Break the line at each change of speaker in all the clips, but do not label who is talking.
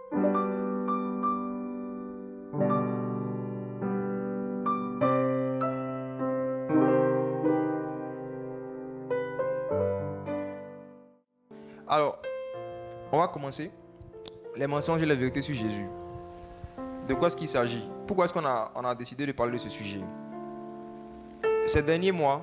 Alors, on va commencer. Les mensonges et les vérités sur Jésus. De quoi est-ce qu'il s'agit? Pourquoi est-ce qu'on a décidé de parler de ce sujet? Ces derniers mois,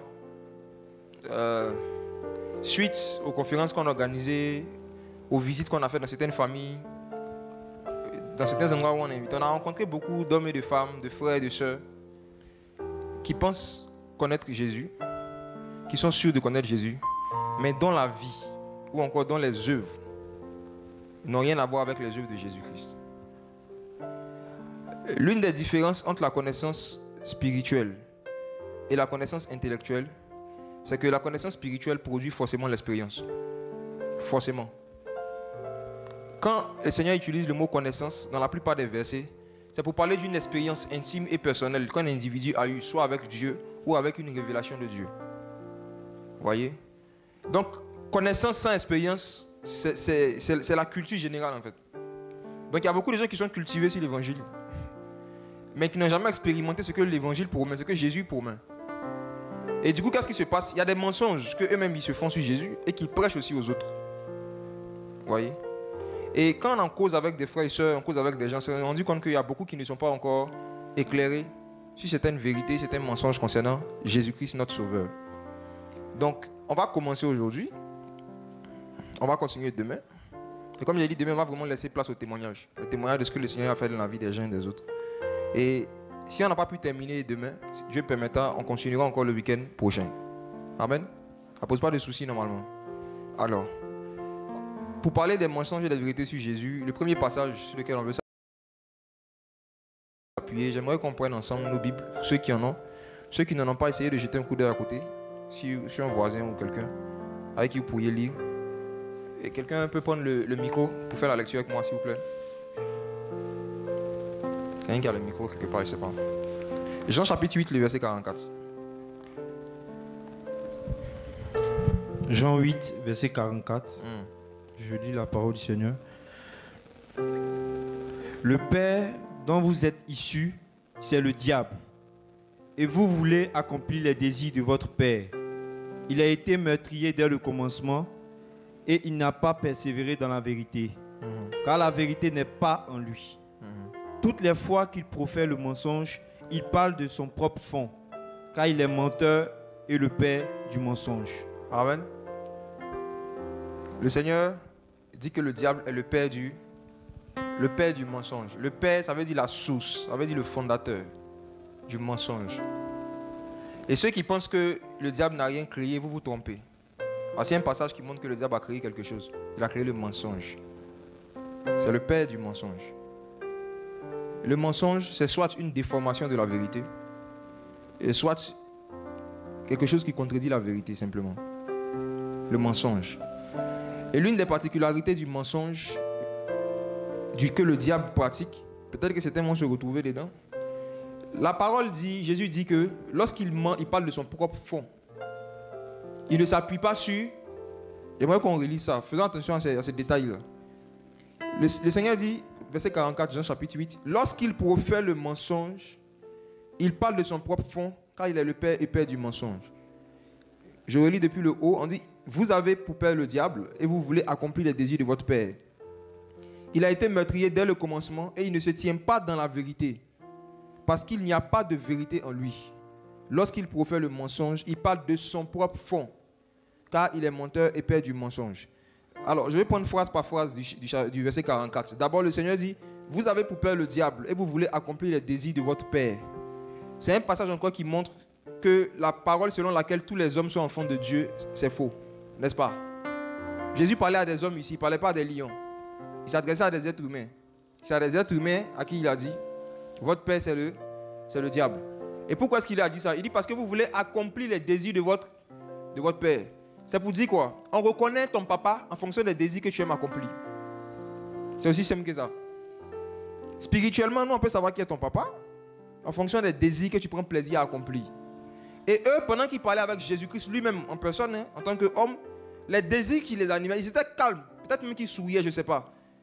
suite aux conférences qu'on a organisées, aux visites qu'on a faites dans certaines familles, dans certains endroits où on est invité, on a rencontré beaucoup d'hommes et de femmes, de frères et de sœurs qui pensent connaître Jésus, qui sont sûrs de connaître Jésus, mais dont la vie ou encore dont les œuvres n'ont rien à voir avec les œuvres de Jésus-Christ. L'une des différences entre la connaissance spirituelle et la connaissance intellectuelle, c'est que la connaissance spirituelle produit forcément l'expérience. Forcément. Quand le Seigneur utilise le mot connaissance dans la plupart des versets, c'est pour parler d'une expérience intime et personnelle qu'un individu a eue, soit avec Dieu ou avec une révélation de Dieu. Vous voyez? Donc, connaissance sans expérience, c'est la culture générale en fait. Donc il y a beaucoup de gens qui sont cultivés sur l'évangile, mais qui n'ont jamais expérimenté ce que l'évangile promet, ce que Jésus promet. Et du coup, qu'est-ce qui se passe? Il y a des mensonges qu'eux-mêmes ils se font sur Jésus et qu'ils prêchent aussi aux autres. Vous voyez? Et quand on en cause avec des frères et sœurs, on cause avec des gens, on se rend compte qu'il y a beaucoup qui ne sont pas encore éclairés sur certaines vérités, certains mensonges concernant Jésus-Christ, notre Sauveur. Donc, on va commencer aujourd'hui. On va continuer demain. Et comme j'ai dit, demain, on va vraiment laisser place au témoignage. Le témoignage de ce que le Seigneur a fait dans la vie des gens et des autres. Et si on n'a pas pu terminer demain, si Dieu permettra, on continuera encore le week-end prochain. Amen. Ça ne pose pas de soucis normalement. Alors, pour parler des mensonges et des vérités sur Jésus, le premier passage sur lequel on veut s'appuyer, j'aimerais qu'on prenne ensemble nos Bibles, ceux qui en ont. Ceux qui n'en ont pas, essayez de jeter un coup d'œil à côté, sur un voisin ou quelqu'un avec qui vous pourriez lire. Et quelqu'un peut prendre le micro pour faire la lecture avec moi, s'il vous plaît. Quelqu'un qui a le micro quelque part, je ne sais pas. Jean chapitre 8, le verset 44.
Jean 8, verset 44. Je lis la parole du Seigneur. Le père dont vous êtes issus, c'est le diable. Et vous voulez accomplir les désirs de votre père. Il a été meurtrier dès le commencement. Et il n'a pas persévéré dans la vérité, car la vérité n'est pas en lui. Toutes les fois qu'il profère le mensonge, il parle de son propre fond, car il est menteur et le père du mensonge.
Amen. Le Seigneur dit que le diable est le père du mensonge. Le père, ça veut dire la source, ça veut dire le fondateur du mensonge. Et ceux qui pensent que le diable n'a rien créé, vous vous trompez. C'est un passage qui montre que le diable a créé quelque chose. Il a créé le mensonge. C'est le père du mensonge. Le mensonge, c'est soit une déformation de la vérité, et soit quelque chose qui contredit la vérité simplement. Le mensonge. Et l'une des particularités du mensonge que le diable pratique, peut-être que certains vont se retrouver dedans. La parole dit, Jésus dit que lorsqu'il ment, il parle de son propre fond. Il ne s'appuie pas sur... J'aimerais qu'on relise ça. Faisons attention à ces détails-là. Le Seigneur dit, verset 44, Jean chapitre 8, lorsqu'il profère le mensonge, il parle de son propre fond, car il est le père et père du mensonge. Je relis depuis le haut, on dit, vous avez pour père le diable, et vous voulez accomplir les désirs de votre père. Il a été meurtrier dès le commencement, et il ne se tient pas dans la vérité, parce qu'il n'y a pas de vérité en lui. Lorsqu'il profère le mensonge, il parle de son propre fond, car il est menteur et père du mensonge. Alors, je vais prendre phrase par phrase du verset 44. D'abord, le Seigneur dit, vous avez pour père le diable et vous voulez accomplir les désirs de votre père. C'est un passage encore qui montre que la parole selon laquelle tous les hommes sont enfants de Dieu, c'est faux, n'est-ce pas? Jésus parlait à des hommes ici, il ne parlait pas à des lions. Il s'adressait à des êtres humains. C'est à des êtres humains à qui il a dit, votre père c'est le diable. Et pourquoi est-ce qu'il a dit ça? Il dit parce que vous voulez accomplir les désirs de votre père. C'est pour dire quoi? On reconnaît ton papa en fonction des désirs que tu aimes accomplir. C'est aussi simple que ça. Spirituellement, nous, on peut savoir qui est ton papa en fonction des désirs que tu prends plaisir à accomplir. Et eux, pendant qu'ils parlaient avec Jésus-Christ lui-même en personne, en tant qu'homme, les désirs qui les animaient, ils étaient calmes. Peut-être même qu'ils souriaient, je ne sais pas.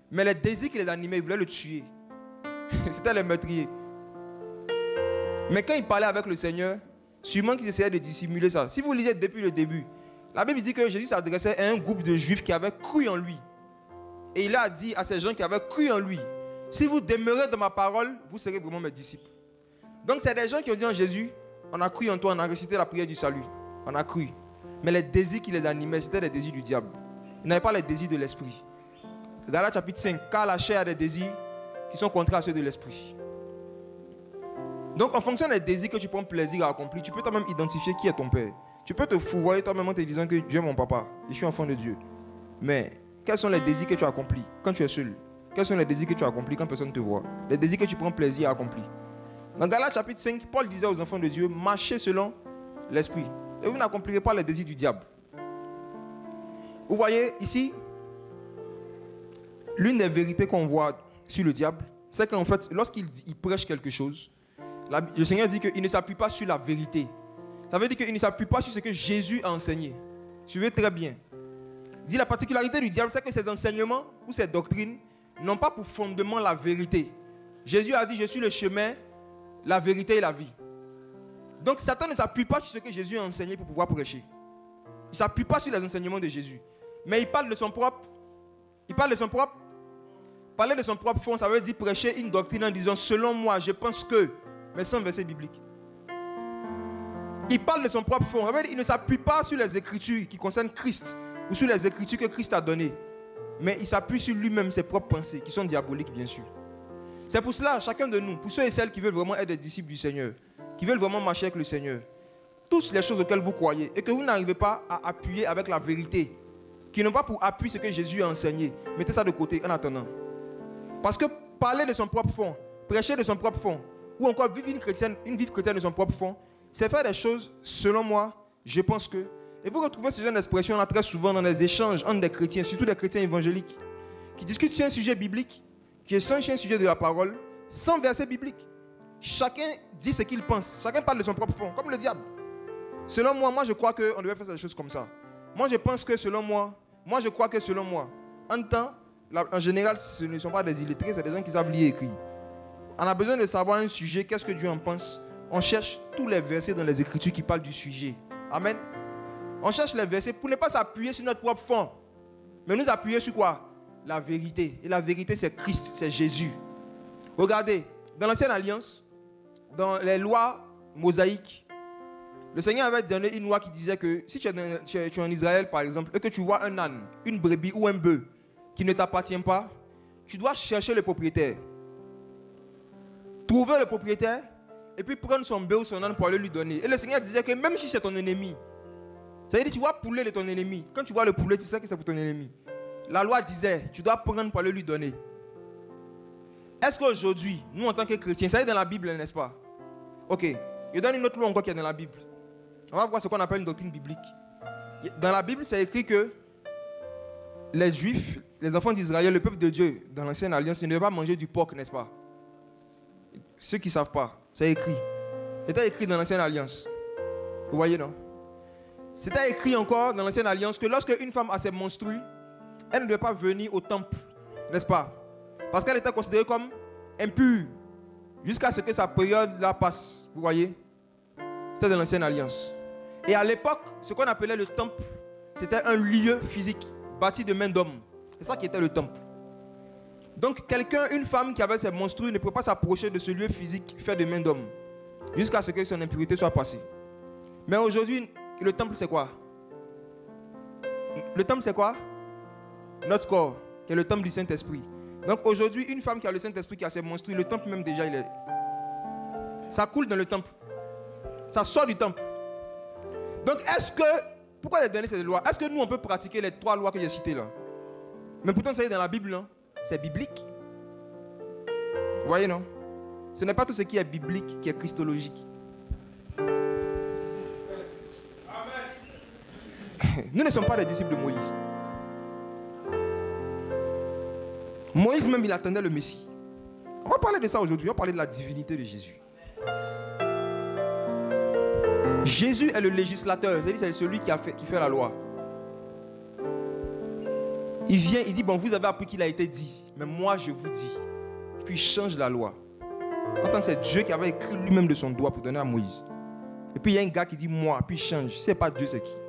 Mais les désirs qui les animaient, ils voulaient le tuer. C'était les meurtriers. Mais quand ils parlaient avec le Seigneur, sûrement qu'ils essayaient de dissimuler ça. Si vous lisez depuis le début, la Bible dit que Jésus s'adressait à un groupe de Juifs qui avaient cru en lui. Et il a dit à ces gens qui avaient cru en lui, si vous demeurez dans ma parole, vous serez vraiment mes disciples. Donc c'est des gens qui ont dit en Jésus, on a cru en toi, on a récité la prière du salut. On a cru. Mais les désirs qui les animaient, c'était les désirs du diable. Ils n'avaient pas les désirs de l'esprit. Galates chapitre 5, car la chair a des désirs qui sont contraires à ceux de l'esprit. Donc en fonction des désirs que tu prends plaisir à accomplir, tu peux toi-même identifier qui est ton père. Tu peux te fourvoyer toi-même en te disant que Dieu est mon papa, je suis enfant de Dieu. Mais quels sont les désirs que tu accomplis quand tu es seul? Quels sont les désirs que tu accomplis quand personne ne te voit? Les désirs que tu prends plaisir à accomplir. Dans Galates chapitre 5, Paul disait aux enfants de Dieu, marchez selon l'esprit. Et vous n'accomplirez pas les désirs du diable. Vous voyez ici, l'une des vérités qu'on voit sur le diable, c'est qu'en fait, lorsqu'il prêche quelque chose, le Seigneur dit qu'il ne s'appuie pas sur la vérité. Ça veut dire qu'il ne s'appuie pas sur ce que Jésus a enseigné. Suivez très bien. Il dit la particularité du diable, c'est que ses enseignements ou ses doctrines n'ont pas pour fondement la vérité. Jésus a dit, je suis le chemin, la vérité et la vie. Donc Satan ne s'appuie pas sur ce que Jésus a enseigné pour pouvoir prêcher. Il ne s'appuie pas sur les enseignements de Jésus. Mais il parle de son propre. Parler de son propre fond, ça veut dire prêcher une doctrine en disant, selon moi, je pense que, mais sans verset biblique. Il parle de son propre fond. Il ne s'appuie pas sur les écritures qui concernent Christ ou sur les écritures que Christ a données. Mais il s'appuie sur lui-même, ses propres pensées, qui sont diaboliques, bien sûr. C'est pour cela, chacun de nous, pour ceux et celles qui veulent vraiment être des disciples du Seigneur, qui veulent vraiment marcher avec le Seigneur, toutes les choses auxquelles vous croyez et que vous n'arrivez pas à appuyer avec la vérité, qui n'ont pas pour appui ce que Jésus a enseigné, mettez ça de côté en attendant. Parce que parler de son propre fond, prêcher de son propre fond, ou encore vivre une vie chrétienne de son propre fond, c'est faire des choses, selon moi, je pense que. Et vous retrouvez ce genre d'expression-là très souvent dans les échanges entre des chrétiens, surtout des chrétiens évangéliques, qui discutent sur un sujet biblique, qui est sur un sujet de la parole, sans verset biblique. Chacun dit ce qu'il pense, chacun parle de son propre fond, comme le diable. Selon moi, je crois qu'on devait faire des choses comme ça. Moi, je pense que selon moi, je crois que selon moi, en général, ce ne sont pas des illettrés, c'est des gens qui savent lire et écrire. On a besoin de savoir un sujet, qu'est-ce que Dieu en pense. On cherche tous les versets dans les Écritures qui parlent du sujet. Amen. On cherche les versets pour ne pas s'appuyer sur notre propre fond, mais nous appuyer sur quoi? La vérité. Et la vérité, c'est Christ, c'est Jésus. Regardez, dans l'Ancienne Alliance, dans les lois mosaïques, le Seigneur avait donné une loi qui disait que si tu es en Israël, par exemple, et que tu vois un âne, une brebis ou un bœuf qui ne t'appartient pas, tu dois chercher le propriétaire. Trouver le propriétaire et puis prendre son bœuf ou son âne pour aller lui donner. Et le Seigneur disait que même si c'est ton ennemi, ça veut dire que tu vois poulet de ton ennemi. Quand tu vois le poulet, tu sais que c'est pour ton ennemi. La loi disait, tu dois prendre pour aller lui donner. Est-ce qu'aujourd'hui, nous en tant que chrétiens, ça est dans la Bible, n'est-ce pas? Ok, je donne une autre loi encore qui est dans la Bible. On va voir ce qu'on appelle une doctrine biblique. Dans la Bible, c'est écrit que les Juifs, les enfants d'Israël, le peuple de Dieu, dans l'Ancienne Alliance, ils ne devaient pas manger du porc, n'est-ce pas? Ceux qui ne savent pas, c'est écrit. C'était écrit dans l'Ancienne Alliance. Vous voyez, non? C'était écrit encore dans l'Ancienne Alliance que lorsque une femme a ses menstrues, elle ne devait pas venir au temple, n'est-ce pas? Parce qu'elle était considérée comme impure jusqu'à ce que sa période là passe. Vous voyez? C'était dans l'Ancienne Alliance. Et à l'époque, ce qu'on appelait le temple, c'était un lieu physique bâti de main d'homme. C'est ça qui était le temple. Donc une femme qui avait ses menstrues ne pouvait pas s'approcher de ce lieu physique fait de main d'homme jusqu'à ce que son impurité soit passée. Mais aujourd'hui, le temple c'est quoi? Le temple c'est quoi? Notre corps, qui est le temple du Saint-Esprit. Donc aujourd'hui, une femme qui a le Saint-Esprit, qui a ses menstrues, le temple même déjà, ça coule dans le temple. Ça sort du temple. Donc pourquoi il a donné ces lois? Est-ce que nous on peut pratiquer les 3 lois que j'ai citées là? Mais pourtant ça est dans la Bible, non? C'est biblique. Vous voyez, non? Ce n'est pas tout ce qui est biblique qui est christologique. Nous ne sommes pas des disciples de Moïse. Moïse même, il attendait le Messie. On va parler de ça aujourd'hui. On va parler de la divinité de Jésus. Jésus est le législateur. C'est-à-dire c'est celui qui fait la loi. Il vient, il dit, bon, vous avez appris qu'il a été dit, mais moi je vous dis. Puis il change la loi. Pourtant, c'est Dieu qui avait écrit lui-même de son doigt pour donner à Moïse. Et puis il y a un gars qui dit moi, puis il change. Si ce n'est pas Dieu, c'est qui?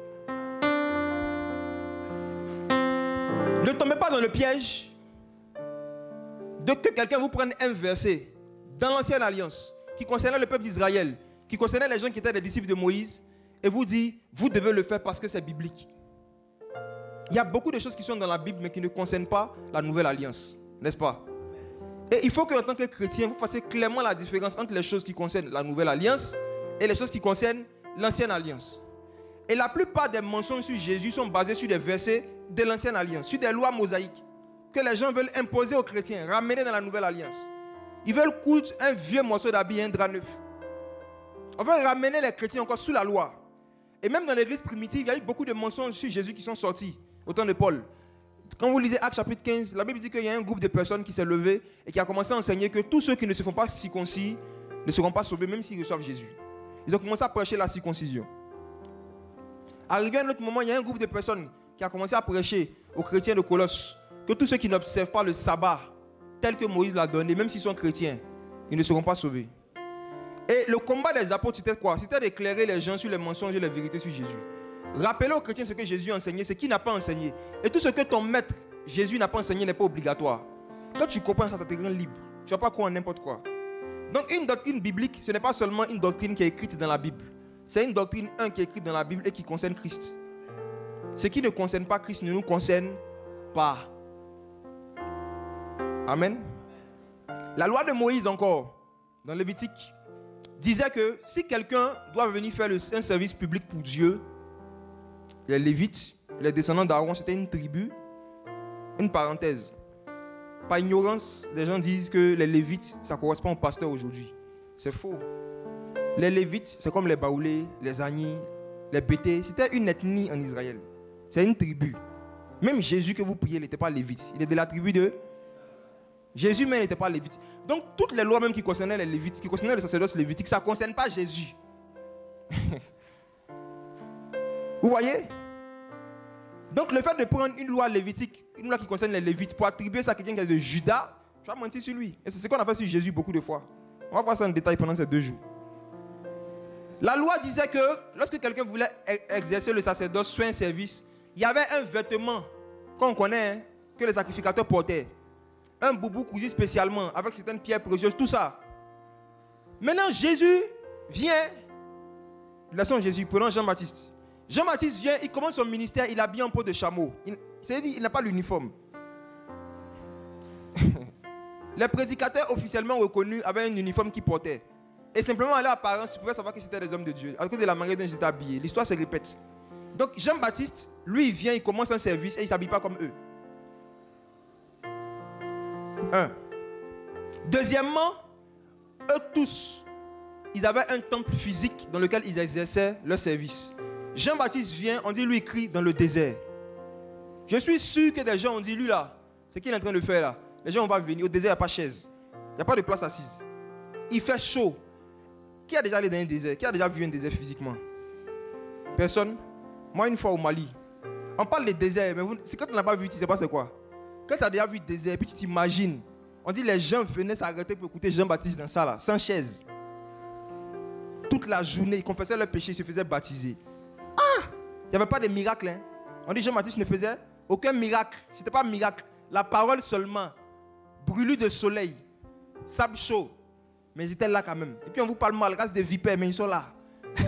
Ne tombez pas dans le piège de que quelqu'un vous prenne un verset dans l'ancienne alliance qui concernait le peuple d'Israël, qui concernait les gens qui étaient des disciples de Moïse, et vous dit, vous devez le faire parce que c'est biblique. Il y a beaucoup de choses qui sont dans la Bible, mais qui ne concernent pas la nouvelle alliance, n'est-ce pas? Et il faut qu'en tant que chrétien, vous fassiez clairement la différence entre les choses qui concernent la nouvelle alliance et les choses qui concernent l'ancienne alliance. Et la plupart des mensonges sur Jésus sont basés sur des versets de l'ancienne alliance, sur des lois mosaïques que les gens veulent imposer aux chrétiens, ramener dans la nouvelle alliance. Ils veulent coudre un vieux morceau d'habit, un drap neuf. On veut ramener les chrétiens encore sous la loi. Et même dans l'église primitive, il y a eu beaucoup de mensonges sur Jésus qui sont sortis au temps de Paul. Quand vous lisez Actes chapitre 15, la Bible dit qu'il y a un groupe de personnes qui s'est levé et qui a commencé à enseigner que tous ceux qui ne se font pas circoncis ne seront pas sauvés même s'ils reçoivent Jésus. Ils ont commencé à prêcher la circoncision. Arrivé à un autre moment, il y a un groupe de personnes qui a commencé à prêcher aux chrétiens de Colosse que tous ceux qui n'observent pas le sabbat tel que Moïse l'a donné, même s'ils sont chrétiens, ils ne seront pas sauvés. Et le combat des apôtres, c'était quoi? C'était d'éclairer les gens sur les mensonges et les vérités sur Jésus. Rappelez aux chrétiens ce que Jésus a enseigné, ce qu'il n'a pas enseigné. Et tout ce que ton maître, Jésus, n'a pas enseigné n'est pas obligatoire. Quand tu comprends ça, ça te rend libre. Tu ne vas pas croire en n'importe quoi. Donc une doctrine biblique, ce n'est pas seulement une doctrine qui est écrite dans la Bible. C'est une doctrine, qui est écrite dans la Bible et qui concerne Christ. Ce qui ne concerne pas Christ ne nous concerne pas. Amen. La loi de Moïse encore, dans Lévitique, disait que si quelqu'un doit venir faire un service public pour Dieu, les Lévites, les descendants d'Aaron, c'était une tribu. Une parenthèse. Par ignorance, les gens disent que les Lévites, ça correspond aux pasteurs aujourd'hui. C'est faux. Les Lévites, c'est comme les Baoulés, les Agnis, les Bétés. C'était une ethnie en Israël. C'est une tribu. Même Jésus que vous priez, il n'était pas lévite. Il est de la tribu de Jésus, mais il n'était pas lévite. Donc, toutes les lois même qui concernaient les Lévites, qui concernaient le sacerdoce lévitique, ça ne concerne pas Jésus. Vous voyez? Donc, le fait de prendre une loi lévitique, une loi qui concerne les Lévites, pour attribuer ça à quelqu'un qui est de Juda, tu vas mentir sur lui. Et c'est ce qu'on a fait sur Jésus beaucoup de fois. On va voir ça en détail pendant ces 2 jours. La loi disait que lorsque quelqu'un voulait exercer le sacerdoce, soit un service, il y avait un vêtement qu'on connaît, que les sacrificateurs portaient. Un boubou cousu spécialement, avec certaines pierres précieuses, tout ça. Maintenant, Jésus vient. Laissons Jésus, prenons Jean-Baptiste. Jean-Baptiste vient, il commence son ministère, il habille en peau de chameau. C'est-à-dire, il n'a pas l'uniforme. Les prédicateurs officiellement reconnus avaient un uniforme qu'ils portaient. Et simplement à l'apparence, tu pouvais savoir que c'était des hommes de Dieu. À cause de la manière dont ils étaient habillés. L'histoire se répète. Donc Jean-Baptiste, lui, il vient, il commence un service et il ne s'habille pas comme eux. 1. Deuxièmement, eux tous, ils avaient un temple physique dans lequel ils exerçaient leur service. Jean-Baptiste vient, on dit lui, il crie dans le désert. Je suis sûr que des gens ont dit, lui là, ce qu'il est en train de faire là, les gens vont pas venir. Au désert, il n'y a pas de chaise. Il n'y a pas de place assise. Il fait chaud. Qui a déjà allé dans un désert? Qui a déjà vu un désert physiquement? Personne? Moi, une fois au Mali, on parle de désert, mais c'est quand on n'a pas vu, tu ne sais pas c'est quoi. Quand tu as déjà vu le désert, puis tu t'imagines, on dit les gens venaient s'arrêter pour écouter Jean-Baptiste dans ça là, sans chaise. Toute la journée, ils confessaient leurs péchés, ils se faisaient baptiser. Ah! Il n'y avait pas de miracle. Hein? On dit Jean-Baptiste ne faisait aucun miracle. Ce n'était pas un miracle. La parole seulement. Brûlure de soleil. Sable chaud. Mais ils étaient là quand même. Et puis on vous parle mal, race de vipères, mais ils sont là.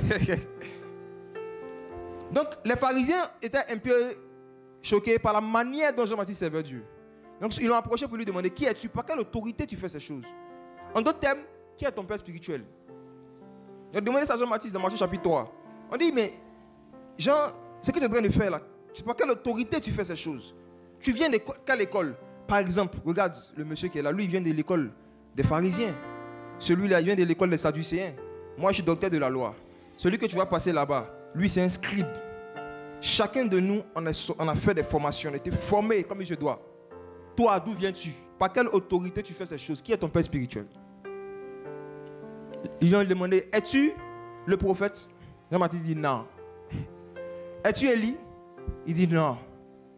Donc les pharisiens étaient un peu choqués par la manière dont Jean-Baptiste servait Dieu. Donc ils l'ont approché pour lui demander, qui es-tu? Par quelle autorité tu fais ces choses? En d'autres termes, qui est ton père spirituel? Ils ont demandé ça à Jean-Baptiste dans Matthieu chapitre 3. On dit, mais Jean, ce que tu es en train de faire là, par quelle autorité tu fais ces choses? Tu viens de quelle école? Par exemple, regarde le monsieur qui est là, lui il vient de l'école des pharisiens. Celui-là il vient de l'école des sadducéens. Moi je suis docteur de la loi. Celui que tu vas passer là-bas, lui c'est un scribe. Chacun de nous, on a fait des formations, on a été formés comme il se doit. Toi, d'où viens-tu? Par quelle autorité tu fais ces choses? Qui est ton père spirituel? Ils ont demandé, es-tu le prophète? Jean-Baptiste dit non. Es-tu Élie? Il dit non.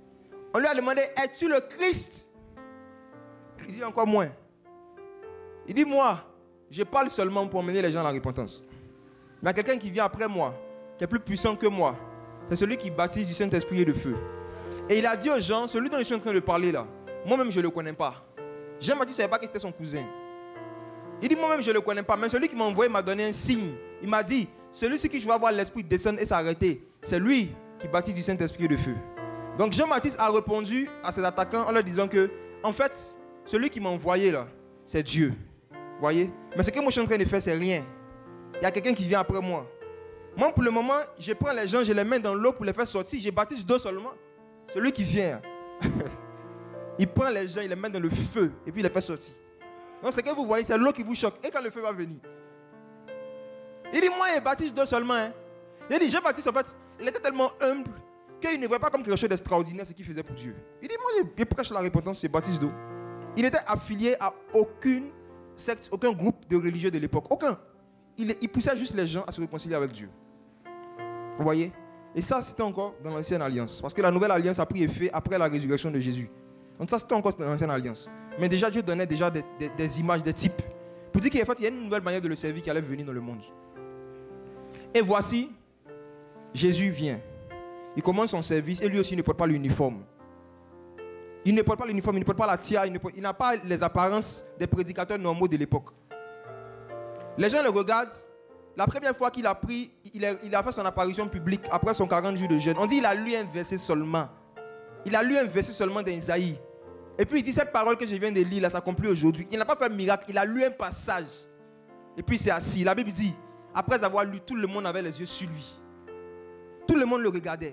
On lui a demandé, es-tu le Christ? Il dit encore moins. Il dit, moi, je parle seulement pour mener les gens à la repentance. Mais il y a quelqu'un qui vient après moi, qui est plus puissant que moi. C'est celui qui baptise du Saint-Esprit et de feu. Et il a dit aux gens, celui dont je suis en train de parler là, moi-même je ne le connais pas. Jean-Baptiste ne savait pas que c'était son cousin. Il dit, moi-même je ne le connais pas, mais celui qui m'a envoyé m'a donné un signe. Il m'a dit, celui sur qui je vais voir l'Esprit descendre et s'arrêter, c'est lui qui baptise du Saint-Esprit et de feu. Donc Jean-Baptiste a répondu à ses attaquants en leur disant que, en fait, celui qui m'a envoyé là, c'est Dieu. Vous voyez? Mais ce que moi je suis en train de faire, c'est rien. Il y a quelqu'un qui vient après moi. Moi, pour le moment, je prends les gens, je les mets dans l'eau pour les faire sortir. Je baptise d'eau seulement. Celui qui vient, il prend les gens, il les met dans le feu et puis il les fait sortir. Donc, ce que vous voyez, c'est l'eau qui vous choque. Et quand le feu va venir, il dit, moi, je baptise d'eau seulement. Hein. Il dit, Jean-Baptiste, en fait, il était tellement humble qu'il ne voyait pas comme quelque chose d'extraordinaire ce qu'il faisait pour Dieu. Il dit, moi, je prêche la repentance, je baptise d'eau. Il n'était affilié à aucune secte, aucun groupe de religieux de l'époque. Aucun. Il poussait juste les gens à se réconcilier avec Dieu. Vous voyez? Et ça, c'était encore dans l'ancienne alliance. Parce que la nouvelle alliance a pris effet après la résurrection de Jésus. Donc ça, c'était encore dans l'ancienne alliance. Mais déjà, Dieu donnait déjà des images, des types. Pour dire qu'il y a une nouvelle manière de le servir qui allait venir dans le monde. Et voici, Jésus vient. Il commence son service et lui aussi ne porte pas l'uniforme. Il ne porte pas l'uniforme, il ne porte pas la tiare, il n'a pas les apparences des prédicateurs normaux de l'époque. Les gens le regardent. La première fois qu'il a pris, il a fait son apparition publique après son 40 jours de jeûne. On dit qu'il a lu un verset seulement. Il a lu un verset seulement d'Isaïe. Et puis il dit, cette parole que je viens de lire, là, s'accomplit aujourd'hui. Il n'a pas fait de miracle, il a lu un passage. Et puis il s'est assis. La Bible dit, après avoir lu, tout le monde avait les yeux sur lui. Tout le monde le regardait.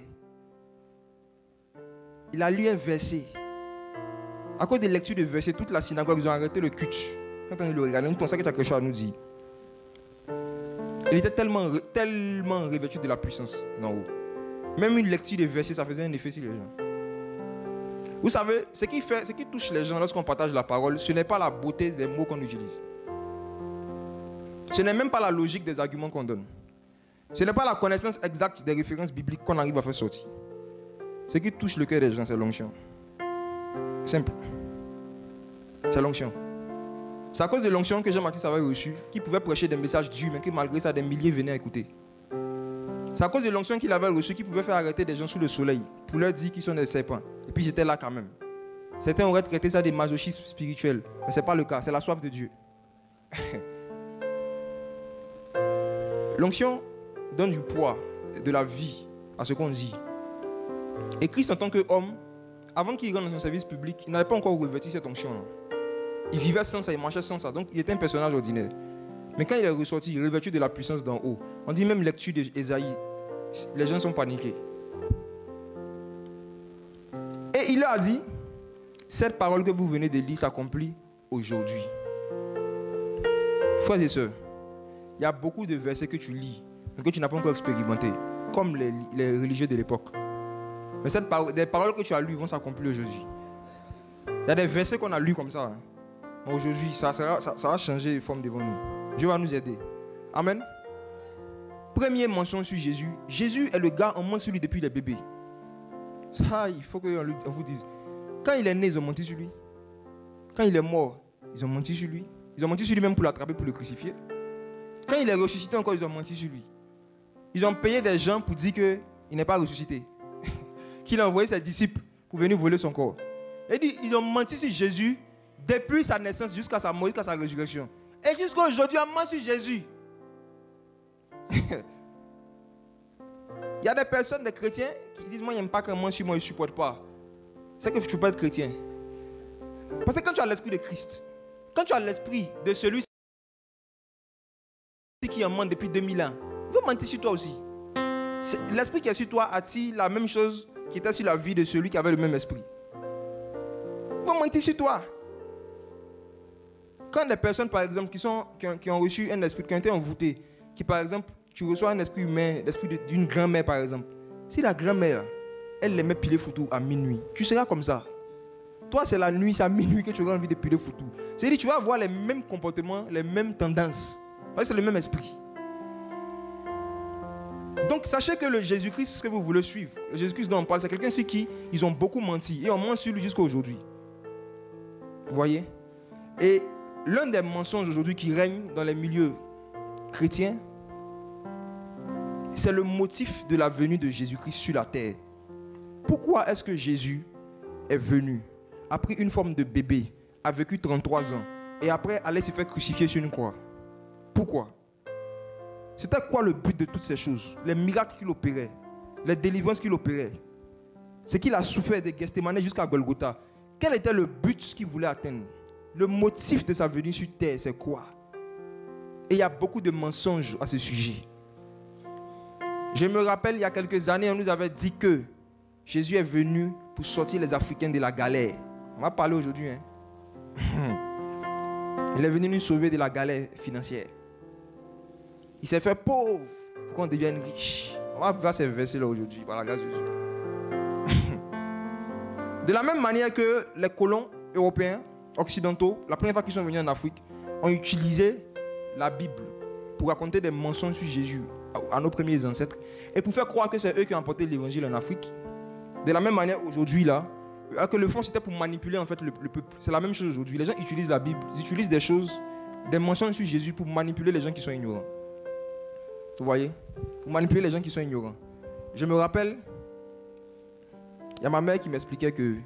Il a lu un verset. À cause des lectures de versets, toute la synagogue, ils ont arrêté le culte. Quand on le regarde, nous pensons que tu as quelque chose à nous dire. Il était tellement revêtu de la puissance d'en haut. Même une lecture de versets, ça faisait un effet sur les gens. Vous savez, ce qui touche les gens lorsqu'on partage la parole, ce n'est pas la beauté des mots qu'on utilise. Ce n'est même pas la logique des arguments qu'on donne. Ce n'est pas la connaissance exacte des références bibliques qu'on arrive à faire sortir. Ce qui touche le cœur des gens, c'est l'onction. Simple. C'est l'onction. C'est à cause de l'onction que Jean-Baptiste avait reçu, qu'il pouvait prêcher des messages durs, mais que malgré ça, des milliers venaient écouter. C'est à cause de l'onction qu'il avait reçu qu'il pouvait faire arrêter des gens sous le soleil pour leur dire qu'ils sont des serpents. Et puis j'étais là quand même. Certains auraient traité ça des masochismes spirituels, mais ce n'est pas le cas, c'est la soif de Dieu. L'onction donne du poids, de la vie à ce qu'on dit. Et Christ, en tant qu'homme, avant qu'il rentre dans son service public, il n'avait pas encore revêtu cette onction-là. Il vivait sans ça, il marchait sans ça. Donc il était un personnage ordinaire. Mais quand il est ressorti, il est revêtu de la puissance d'en haut. On dit même lecture d'Ésaïe. Les gens sont paniqués. Et il leur a dit, cette parole que vous venez de lire s'accomplit aujourd'hui. Frères et sœurs, il y a beaucoup de versets que tu lis, mais que tu n'as pas encore expérimenté, comme les religieux de l'époque. Mais des paroles que tu as lues vont s'accomplir aujourd'hui. Il y a des versets qu'on a lus comme ça. Hein. Aujourd'hui, ça va changer de forme devant nous. Dieu va nous aider. Amen. Première mention sur Jésus. Jésus est le gars, on ment sur lui depuis les bébés. Ça, il faut qu'on vous dise. Quand il est né, ils ont menti sur lui. Quand il est mort, ils ont menti sur lui. Ils ont menti sur lui même pour l'attraper, pour le crucifier. Quand il est ressuscité encore, ils ont menti sur lui. Ils ont payé des gens pour dire qu'il n'est pas ressuscité. Qu'il a envoyé ses disciples pour venir voler son corps. Et ils ont menti sur Jésus depuis sa naissance jusqu'à sa mort, jusqu'à sa résurrection. Et jusqu'à aujourd'hui, on ment sur Jésus. Il y a des personnes, des chrétiens, qui disent, moi, je n'aime pas qu'on ment sur moi, je ne supporte pas. C'est que tu ne peux pas être chrétien. Parce que quand tu as l'esprit de Christ, quand tu as l'esprit de celui qui en ment depuis 2000 ans, il va mentir sur toi aussi. L'esprit qui est sur toi attire la même chose qui était sur la vie de celui qui avait le même esprit. Il va mentir sur toi. Quand des personnes, par exemple, qui ont reçu un esprit, qui ont été envoûtées, qui, par exemple, tu reçois un esprit humain, l'esprit d'une grand-mère, par exemple. Si la grand-mère, elle les met piler foutu à minuit, tu seras comme ça. Toi, c'est la nuit, c'est à minuit que tu auras envie de piler foutu. C'est-à-dire, tu vas avoir les mêmes comportements, les mêmes tendances. Parce que c'est le même esprit. Donc sachez que le Jésus-Christ, ce que vous voulez suivre, le Jésus-Christ dont on parle, c'est quelqu'un sur qui ils ont beaucoup menti. Et on ment sur lui jusqu'à aujourd'hui. Vous voyez? Et l'un des mensonges aujourd'hui qui règne dans les milieux chrétiens, c'est le motif de la venue de Jésus-Christ sur la terre. Pourquoi est-ce que Jésus est venu, a pris une forme de bébé, a vécu 33 ans et après allait se faire crucifier sur une croix? Pourquoi? C'était quoi le but de toutes ces choses? Les miracles qu'il opérait, les délivrances qu'il opérait, c'est qu'il a souffert de Gethsémane jusqu'à Golgotha. Quel était le but qu'il voulait atteindre? Le motif de sa venue sur terre, c'est quoi? Et il y a beaucoup de mensonges à ce sujet. Je me rappelle, il y a quelques années, on nous avait dit que Jésus est venu pour sortir les Africains de la galère. On va parler aujourd'hui. Il est venu nous sauver de la galère financière. Il s'est fait pauvre pour qu'on devienne riche. On va voir ces versets-là aujourd'hui, par la grâce de Dieu. De la même manière que les colons européens, occidentaux, la première fois qu'ils sont venus en Afrique, ont utilisé la Bible pour raconter des mensonges sur Jésus à nos premiers ancêtres et pour faire croire que c'est eux qui ont apporté l'évangile en Afrique. De la même manière aujourd'hui là, que le fond c'était pour manipuler en fait le peuple. C'est la même chose aujourd'hui. Les gens utilisent la Bible, ils utilisent des choses, des mensonges sur Jésus pour manipuler les gens qui sont ignorants. Vous voyez? Pour manipuler les gens qui sont ignorants. Je me rappelle, il y a ma mère qui m'expliquait que...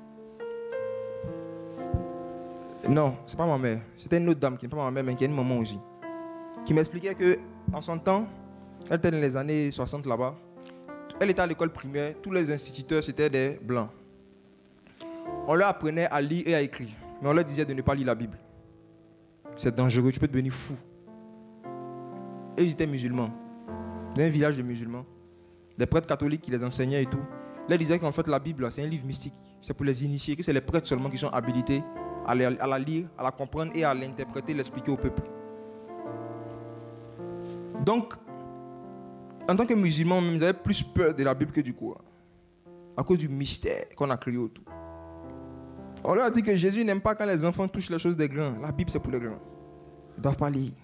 Non, c'est pas ma mère. C'était une autre dame qui n'est pas ma mère, mais qui est une maman aussi. Qui m'expliquait qu'en son temps, elle était dans les années 60 là-bas. Elle était à l'école primaire. Tous les instituteurs, c'était des blancs. On leur apprenait à lire et à écrire. Mais on leur disait de ne pas lire la Bible. C'est dangereux, tu peux devenir fou. Et ils étaient musulmans. Dans un village de musulmans. Des prêtres catholiques qui les enseignaient et tout. Là, ils disaient qu'en fait, la Bible, c'est un livre mystique. C'est pour les initiés, que c'est les prêtres seulement qui sont habilités à la lire, à la comprendre et à l'interpréter, l'expliquer au peuple. Donc, en tant que musulmans, ils avaient plus peur de la Bible que du Coran. À cause du mystère qu'on a créé autour. On leur a dit que Jésus n'aime pas quand les enfants touchent les choses des grands. La Bible, c'est pour les grands. Ils ne doivent pas lire.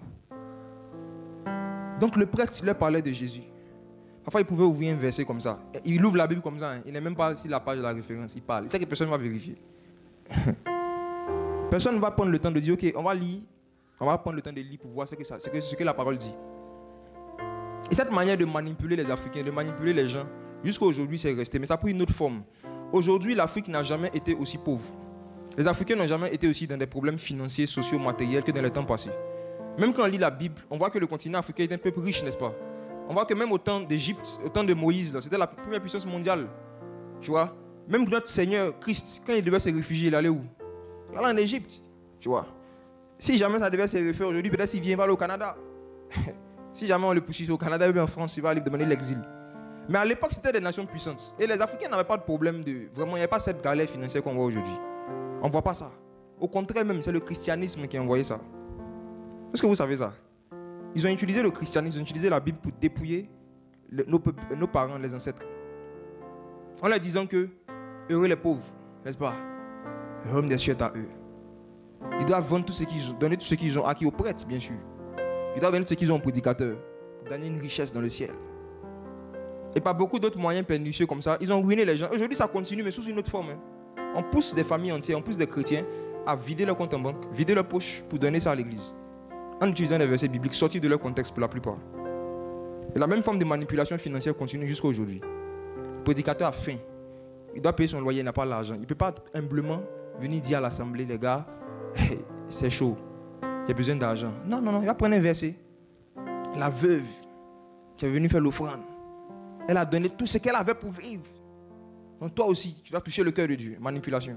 Donc, le prêtre leur parlait de Jésus. Parfois, il pouvait ouvrir un verset comme ça. Il ouvre la Bible comme ça. Il n'est même pas sur la page de la référence. Il parle. Il sait que personne ne va vérifier. Personne ne va prendre le temps de dire, ok, on va lire. On va prendre le temps de lire pour voir ce que la parole dit. Et cette manière de manipuler les Africains, de manipuler les gens, jusqu'à aujourd'hui, c'est resté. Mais ça a pris une autre forme. Aujourd'hui, l'Afrique n'a jamais été aussi pauvre. Les Africains n'ont jamais été aussi dans des problèmes financiers, sociaux, matériels que dans les temps passés. Même quand on lit la Bible, on voit que le continent africain est un peuple riche, n'est-ce pas? On voit que même au temps d'Égypte, au temps de Moïse, c'était la première puissance mondiale. Tu vois? Même notre Seigneur Christ, quand il devait se réfugier, il allait où? Il allait en Égypte. Tu vois? Si jamais ça devait se refaire aujourd'hui, peut-être s'il vient, il va aller au Canada. Si jamais on le pousse au Canada ou en France, il va aller demander l'exil. Mais à l'époque, c'était des nations puissantes. Et les Africains n'avaient pas de problème de... Vraiment, il n'y avait pas cette galère financière qu'on voit aujourd'hui. On ne voit pas ça. Au contraire même, c'est le christianisme qui a envoyé ça. Est-ce que vous savez ça? Ils ont utilisé le christianisme, ils ont utilisé la Bible pour dépouiller nos parents, les ancêtres. En leur disant que heureux les pauvres, n'est-ce pas? Le royaume des cieux est à eux. Ils doivent vendre tout ce qu'ils ont, donner tout ce qu'ils ont acquis aux prêtres, bien sûr. Ils doivent donner tout ce qu'ils ont aux prédicateurs pour gagner une richesse dans le ciel. Et par beaucoup d'autres moyens pernicieux comme ça, ils ont ruiné les gens. Aujourd'hui, ça continue, mais sous une autre forme. On pousse des familles entières, on pousse des chrétiens à vider leur compte en banque, vider leur poche pour donner ça à l'église. En utilisant des versets bibliques sortis de leur contexte pour la plupart. Et la même forme de manipulation financière continue jusqu'à aujourd'hui. Le prédicateur a faim. Il doit payer son loyer, il n'a pas l'argent. Il ne peut pas humblement venir dire à l'assemblée, les gars, c'est chaud, j'ai besoin d'argent. Non, non, non, il va prendre un verset. La veuve qui est venue faire l'offrande, elle a donné tout ce qu'elle avait pour vivre. Donc toi aussi, tu dois toucher le cœur de Dieu. Manipulation.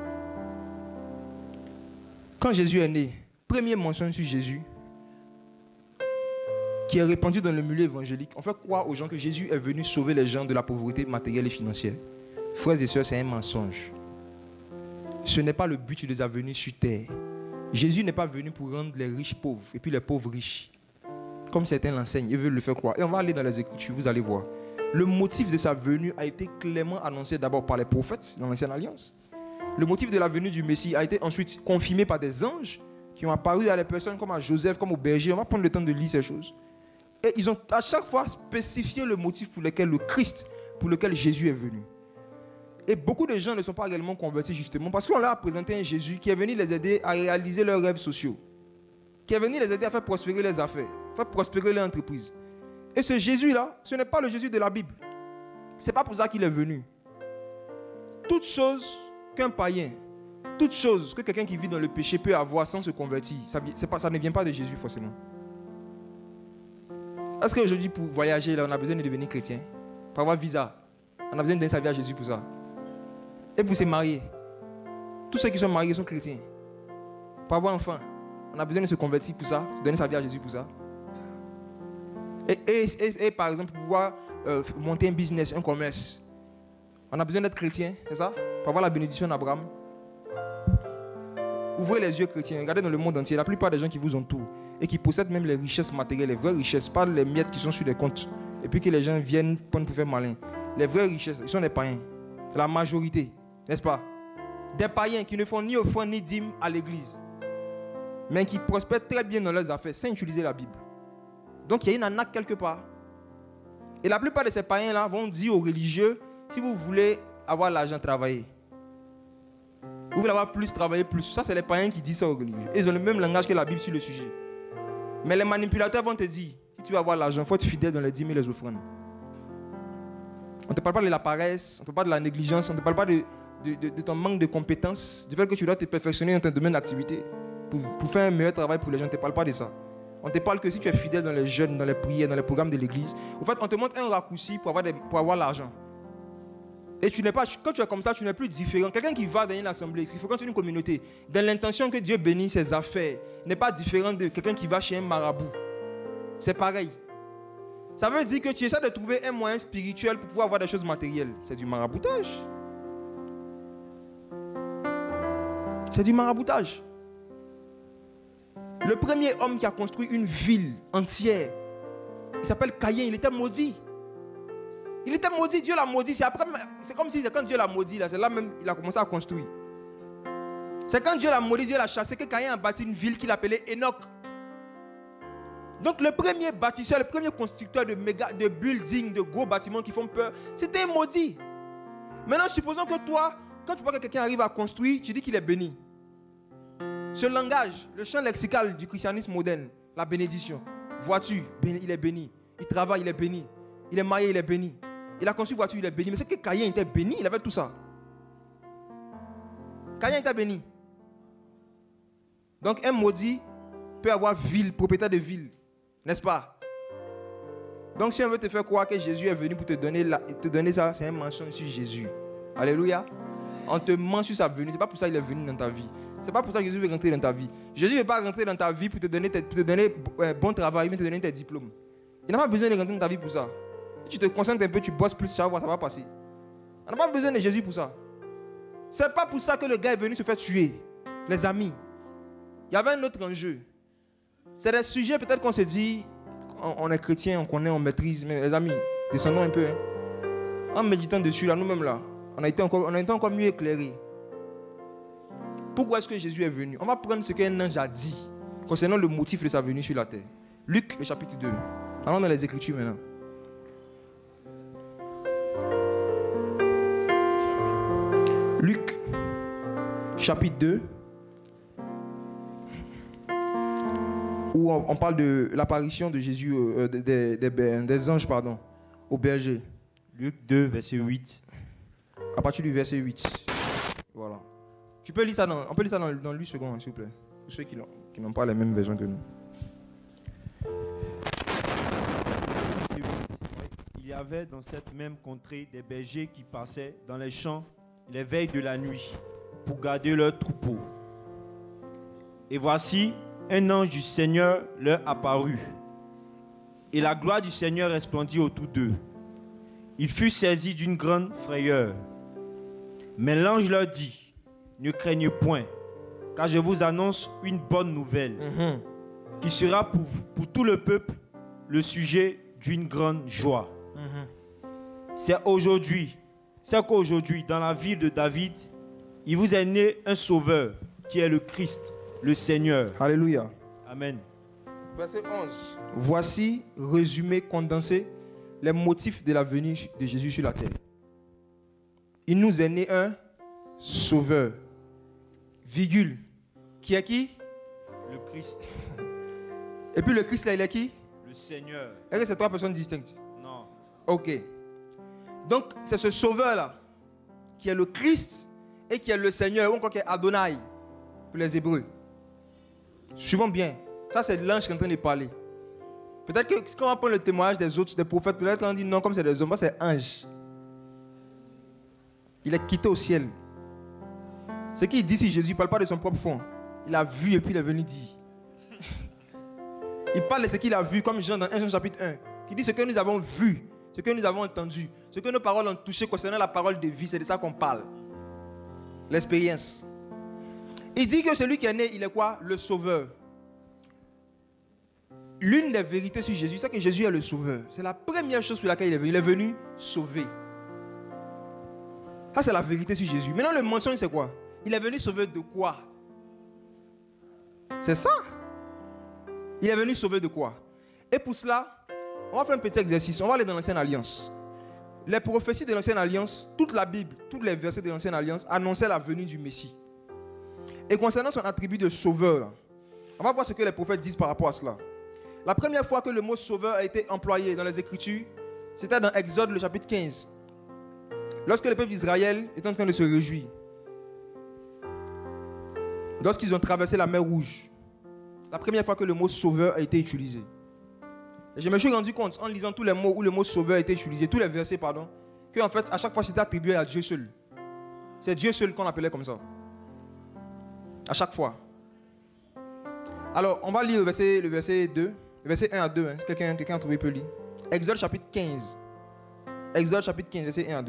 Quand Jésus est né, premier mensonge sur Jésus, qui est répandu dans le milieu évangélique, on fait croire aux gens que Jésus est venu sauver les gens de la pauvreté matérielle et financière. Frères et sœurs, c'est un mensonge. Ce n'est pas le but de sa venue sur terre. Jésus n'est pas venu pour rendre les riches pauvres et puis les pauvres riches. Comme certains l'enseignent, ils veulent le faire croire. Et on va aller dans les Écritures, vous allez voir. Le motif de sa venue a été clairement annoncé d'abord par les prophètes dans l'Ancienne Alliance. Le motif de la venue du Messie a été ensuite confirmé par des anges qui ont apparu à les personnes comme à Joseph, comme au berger. On va prendre le temps de lire ces choses. Et ils ont à chaque fois spécifié le motif pour lequel le Christ, pour lequel Jésus est venu. Et beaucoup de gens ne sont pas réellement convertis justement parce qu'on leur a présenté un Jésus qui est venu les aider à réaliser leurs rêves sociaux, qui est venu les aider à faire prospérer les affaires, faire prospérer leur entreprise. Et ce Jésus-là, ce n'est pas le Jésus de la Bible. Ce n'est pas pour ça qu'il est venu. Toute chose qu'un païen, toute chose que quelqu'un qui vit dans le péché peut avoir sans se convertir, ça ne vient pas de Jésus forcément. Est-ce qu'aujourd'hui, pour voyager, là, on a besoin de devenir chrétien? Pour avoir visa, on a besoin de donner sa vie à Jésus pour ça. Et pour se marier, tous ceux qui sont mariés sont chrétiens. Pour avoir un enfant, on a besoin de se convertir pour ça, de donner sa vie à Jésus pour ça. Et par exemple, pour pouvoir monter un business, un commerce, on a besoin d'être chrétien, c'est ça? Pour avoir la bénédiction d'Abraham. Ouvrez les yeux chrétiens, regardez dans le monde entier, la plupart des gens qui vous entourent et qui possèdent même les richesses matérielles, les vraies richesses, pas les miettes qui sont sur des comptes, et puis que les gens viennent prendre pour faire malin. Les vraies richesses, ils sont des païens. C'est la majorité, n'est-ce pas? Des païens qui ne font ni offrande ni dîme à l'église, mais qui prospèrent très bien dans leurs affaires sans utiliser la Bible. Donc il y a une arnaque quelque part. Et la plupart de ces païens-là vont dire aux religieux, si vous voulez avoir l'argent, travaillez. Vous voulez avoir plus, travailler plus. Ça, c'est les païens qui disent ça aux religieux. Ils ont le même langage que la Bible sur le sujet. Mais les manipulateurs vont te dire, si tu veux avoir l'argent, il faut être fidèle dans les dîmes et les offrandes. On ne te parle pas de la paresse, on ne te parle pas de la négligence, on ne te parle pas de ton manque de compétences, du fait que tu dois te perfectionner dans ton domaine d'activité pour faire un meilleur travail pour les gens. On ne te parle pas de ça. On te parle que si tu es fidèle dans les jeûnes, dans les prières, dans les programmes de l'église, en fait, on te montre un raccourci pour avoir l'argent. Et tu n'es pas, quand tu es comme ça, tu n'es plus différent. Quelqu'un qui va dans une assemblée, qui fréquente une communauté, dans l'intention que Dieu bénisse ses affaires, n'est pas différent de quelqu'un qui va chez un marabout. C'est pareil. Ça veut dire que tu essaies de trouver un moyen spirituel pour pouvoir avoir des choses matérielles. C'est du maraboutage. C'est du maraboutage. Le premier homme qui a construit une ville entière, il s'appelle Caïn, il était maudit. Il était maudit, Dieu l'a maudit. C'est comme si quand Dieu l'a maudit, c'est là même il a commencé à construire. C'est quand Dieu l'a maudit, Dieu l'a chassé, que Caïn a bâti une ville qu'il appelait Enoch. Donc le premier bâtisseur, le premier constructeur de buildings, de gros bâtiments qui font peur, c'était un maudit. Maintenant, supposons que toi, quand tu vois que quelqu'un arrive à construire, tu dis qu'il est béni. Ce langage, le champ lexical du christianisme moderne, la bénédiction. Voiture, il est béni. Il travaille, il est béni. Il est marié, il est béni. Il a construit une voiture, il est béni. Mais c'est que Caïn était béni, il avait tout ça. Caïn était béni. Donc un maudit peut avoir ville, propriétaire de ville. N'est-ce pas? Donc si on veut te faire croire que Jésus est venu pour te donner ça, c'est un mensonge sur Jésus. Alléluia. On te ment sur sa venue. Ce n'est pas pour ça qu'il est venu dans ta vie. Ce n'est pas pour ça que Jésus veut rentrer dans ta vie. Jésus ne veut pas rentrer dans ta vie pour te donner bon travail, mais te donner tes diplômes. Il n'a pas besoin de rentrer dans ta vie pour ça. Si tu te concentres un peu, tu bosses plus, ça va passer. On n'a pas besoin de Jésus pour ça. Ce n'est pas pour ça que le gars est venu se faire tuer. Les amis. Il y avait un autre enjeu. C'est des sujets peut-être qu'on se dit, on est chrétien, on connaît, on maîtrise, mais les amis, descendons un peu. En méditant dessus, là, nous-mêmes là, on a été encore mieux éclairés. Pourquoi est-ce que Jésus est venu? On va prendre ce qu'un ange a dit concernant le motif de sa venue sur la terre. Luc, le chapitre 2. Allons dans les Écritures maintenant. Luc, chapitre 2, où on parle de l'apparition de Jésus, des anges, au berger.
Luc 2, verset 8.
À partir du verset 8. Voilà. Tu peux lire ça on peut lire ça dans 8 secondes, s'il vous plaît. Pour ceux qui n'ont pas la même version que nous.
Il y avait dans cette même contrée des bergers qui passaient dans les champs les veilles de la nuit pour garder leurs troupeaux. Et voici, un ange du Seigneur leur apparut. Et la gloire du Seigneur resplendit autour d'eux. Ils furent saisis d'une grande frayeur. Mais l'ange leur dit, ne craignez point, car je vous annonce une bonne nouvelle, qui sera pour tout le peuple le sujet d'une grande joie. C'est qu'aujourd'hui, dans la ville de David, il vous est né un sauveur, qui est le Christ, le Seigneur.
Alléluia.
Amen.
verset 11. Voici, résumé, condensé, les motifs de la venue de Jésus sur la terre. Il nous est né un sauveur. Virgule. Qui est qui?
Le Christ.
Et puis le Christ là, il est qui?
Le Seigneur.
Est-ce que c'est trois personnes distinctes?
Non.
Ok. Donc, c'est ce sauveur-là, qui est le Christ et qui est le Seigneur, ou encore qui est Adonai, pour les Hébreux. Suivons bien. Ça, c'est l'ange qui est en train de parler. Peut-être que quand on va prendre le témoignage des autres, des prophètes, peut-être qu'on dit non, comme c'est des hommes, c'est ange. Il est quitté au ciel. Ce qu'il dit si Jésus ne parle pas de son propre fond. Il a vu et puis il est venu dire. Il parle de ce qu'il a vu, comme Jean dans 1 Jean chapitre 1, qui dit ce que nous avons vu, ce que nous avons entendu, ce que nos paroles ont touché concernant la parole de vie, c'est de ça qu'on parle. L'expérience. Il dit que celui qui est né, il est quoi? Le sauveur. L'une des vérités sur Jésus, c'est que Jésus est le sauveur. C'est la première chose sur laquelle il est venu. Il est venu sauver. Ça, c'est la vérité sur Jésus. Maintenant, le mensonge, c'est quoi? Il est venu sauver de quoi? C'est ça. Il est venu sauver de quoi? Et pour cela, on va faire un petit exercice. On va aller dans l'Ancienne Alliance. Les prophéties de l'Ancienne Alliance, toute la Bible, tous les versets de l'Ancienne Alliance annonçaient la venue du Messie. Et concernant son attribut de sauveur, on va voir ce que les prophètes disent par rapport à cela. La première fois que le mot sauveur a été employé dans les Écritures, c'était dans Exode, le chapitre 15. Lorsque le peuple d'Israël est en train de se réjouir. Lorsqu'ils ont traversé la mer Rouge. La première fois que le mot sauveur a été utilisé. Et je me suis rendu compte, en lisant tous les mots où le mot sauveur a été utilisé, tous les versets, pardon, que en fait, à chaque fois, c'était attribué à Dieu seul. C'est Dieu seul qu'on appelait comme ça. À chaque fois. Alors, on va lire le verset 2. Le verset 1 à 2. Hein. Quelqu'un a trouvé peut lire. Exode chapitre 15. Exode chapitre 15, verset 1 à 2.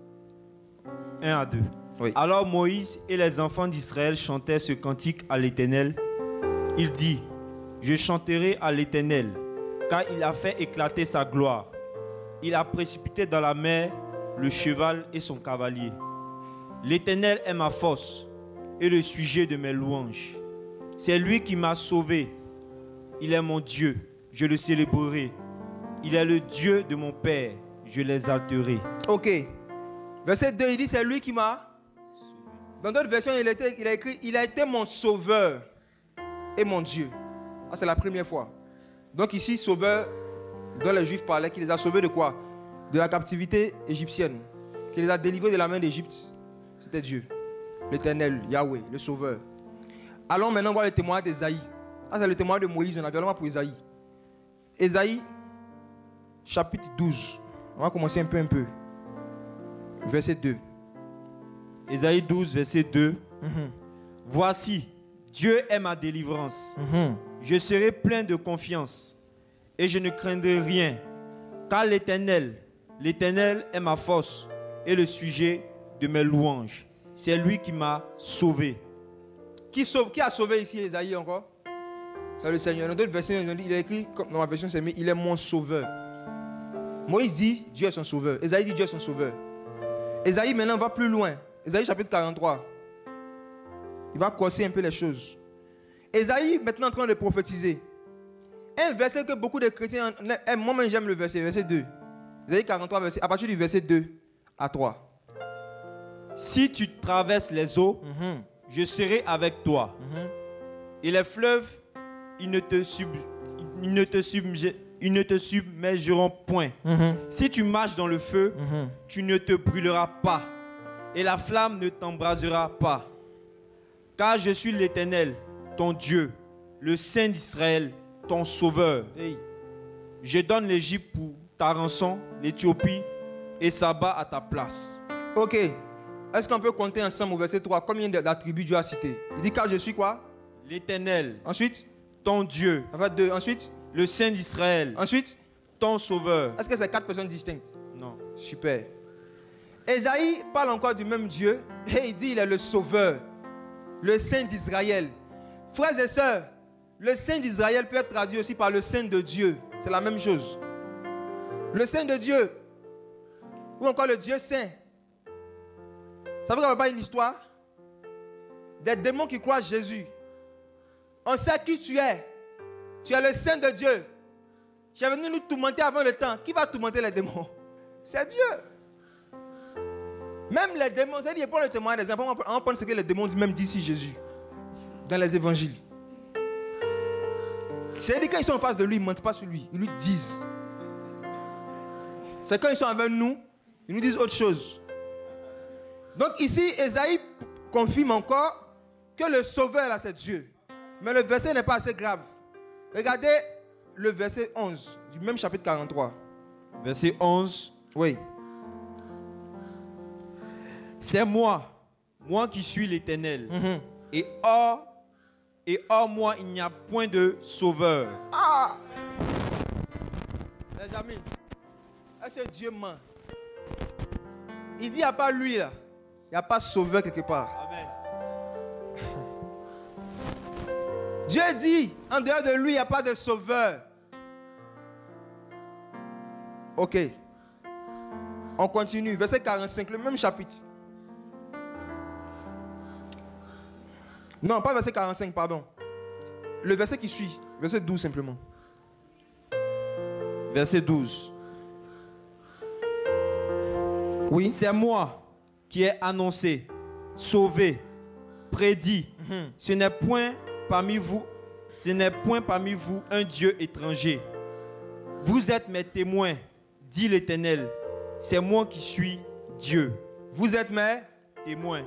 1 à 2.
Oui.
Alors Moïse et les enfants d'Israël chantaient ce cantique à l'Éternel. Il dit, je chanterai à l'Éternel, car il a fait éclater sa gloire. Il a précipité dans la mer le cheval et son cavalier. L'Éternel est ma force et le sujet de mes louanges. C'est lui qui m'a sauvé. Il est mon Dieu, je le célébrerai. Il est le Dieu de mon Père, je l'exalterai. Ok. Verset 2, il dit, c'est lui qui m'a sauvé. Dans d'autres versions, il a écrit, il a été mon sauveur et mon Dieu. Ah, c'est la première fois. Donc ici, sauveur, dont les Juifs parlaient, qui les a sauvés de quoi? De la captivité égyptienne. Qui les a délivrés de la main d'Égypte. C'était Dieu. L'Éternel, Yahweh, le sauveur. Allons maintenant voir le témoignage d'Ésaïe. Ah, c'est le témoignage de Moïse, on a allons pour Ésaïe. Ésaïe, chapitre 12. On va commencer un peu. Verset 2. Ésaïe 12, verset 2. Voici, Dieu est ma délivrance. Je serai plein de confiance et je ne craindrai rien. Car l'Éternel est ma force et le sujet de mes louanges. C'est lui qui m'a sauvé. Qui a sauvé ici Ésaïe encore? C'est le Seigneur. Dans d'autres versions, il a écrit, dans ma version, c'est il est mon sauveur. Moïse dit, Dieu est son sauveur. Ésaïe dit, Dieu est son sauveur. Ésaïe maintenant va plus loin. Ésaïe chapitre 43. Il va corser un peu les choses. Ésaïe maintenant en train de prophétiser. Un verset que beaucoup de chrétiens aiment. Moi-même j'aime le verset 2. Ésaïe 43, à partir du verset 2 à 3. Si tu traverses les eaux, je serai avec toi. Et les fleuves, ils ne te submergeront point. Si tu marches dans le feu, tu ne te brûleras pas. Et la flamme ne t'embrasera pas. Car je suis l'Éternel, ton Dieu, le Saint d'Israël, ton Sauveur. Hey. Je donne l'Égypte pour ta rançon, l'Éthiopie et Saba à ta place. Ok. Est-ce qu'on peut compter ensemble au verset 3 combien d'attributs Dieu a cité? Il dit car je suis quoi? L'Éternel. Ensuite? Ton Dieu. Enfin 2. Ensuite? Le Saint d'Israël. Ensuite? Ton Sauveur. Est-ce que c'est 4 personnes distinctes? Non. Super. Ésaïe parle encore du même Dieu et il dit il est le Sauveur, le Saint d'Israël. Frères et sœurs, le Saint d'Israël peut être traduit aussi par le Saint de Dieu. C'est la même chose. Le Saint de Dieu ou encore le Dieu Saint. Ça vous rappelle pas une histoire? Des démons qui croient Jésus. On sait qui tu es.
Tu es le Saint de Dieu. Tu es venu nous tourmenter avant le temps. Qui va tourmenter les démons? C'est Dieu. Même les démons, c'est-à-dire pour le témoignage des enfants, on pense que les démons même disent ici Jésus. Dans les évangiles. C'est-à-dire quand ils sont en face de lui, ils ne mentent pas sur lui. Ils lui disent. C'est quand ils sont avec nous, ils nous disent autre chose. Donc ici, Ésaïe confirme encore que le sauveur là c'est Dieu. Mais le verset n'est pas assez grave. Regardez le verset 11 du même chapitre 43.
Verset 11.
Oui.
C'est moi qui suis l'Éternel. Et hors moi, il n'y a point de sauveur.
Ah! Les amis, est-ce que Dieu ment? Il dit qu'il n'y a pas lui là. Il n'y a pas sauveur quelque part.
Amen.
Dieu dit, en dehors de lui, il n'y a pas de sauveur. Ok. On continue. Verset 45, le même chapitre. Non, pas verset 45, pardon. Le verset qui suit. Verset 12 simplement.
Verset 12.
Oui.
C'est moi qui ai annoncé, sauvé, prédit. Ce n'est point parmi vous un Dieu étranger. Vous êtes mes témoins, dit l'Éternel. C'est moi qui suis Dieu.
Vous êtes mes
témoins.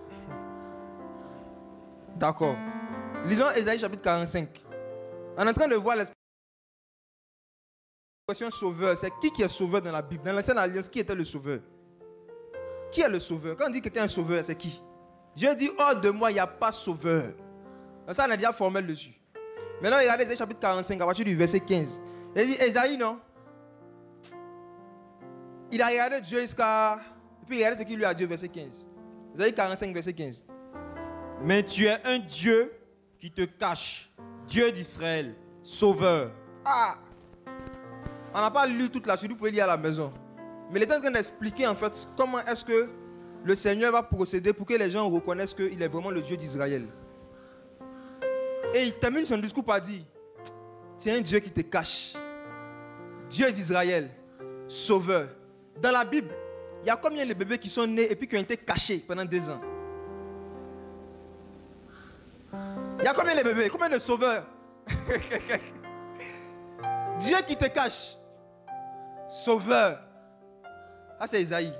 D'accord. Lisons Ésaïe chapitre 45. On est en train de voir l'expression sauveur. C'est qui est sauveur dans la Bible? Dans l'ancienne alliance, qui était le sauveur? Qui est le sauveur? Quand on dit que quelqu'un est un sauveur, c'est qui? Dieu dit, hors de moi, il n'y a pas sauveur. Donc ça, on a déjà formel dessus. Maintenant, regardez Ésaïe chapitre 45, à partir du verset 15. Il dit, Ésaïe, non? Il a regardé Dieu jusqu'à... Et puis, regardez ce qu'il lui a dit au verset 15. Ésaïe 45, verset 15.
Mais tu es un Dieu qui te cache, Dieu d'Israël, sauveur.
Ah! On n'a pas lu toute la suite, vous pouvez lire à la maison. Mais il est en train d'expliquer en fait comment est-ce que le Seigneur va procéder pour que les gens reconnaissent qu'il est vraiment le Dieu d'Israël. Et il termine son discours par dire, c'est un Dieu qui te cache. Dieu d'Israël, sauveur. Dans la Bible, il y a combien de bébés qui sont nés et puis qui ont été cachés pendant 2 ans? Il y a combien de bébés? Combien de sauveurs? Dieu qui te cache. Sauveur. Ah, c'est Isaïe.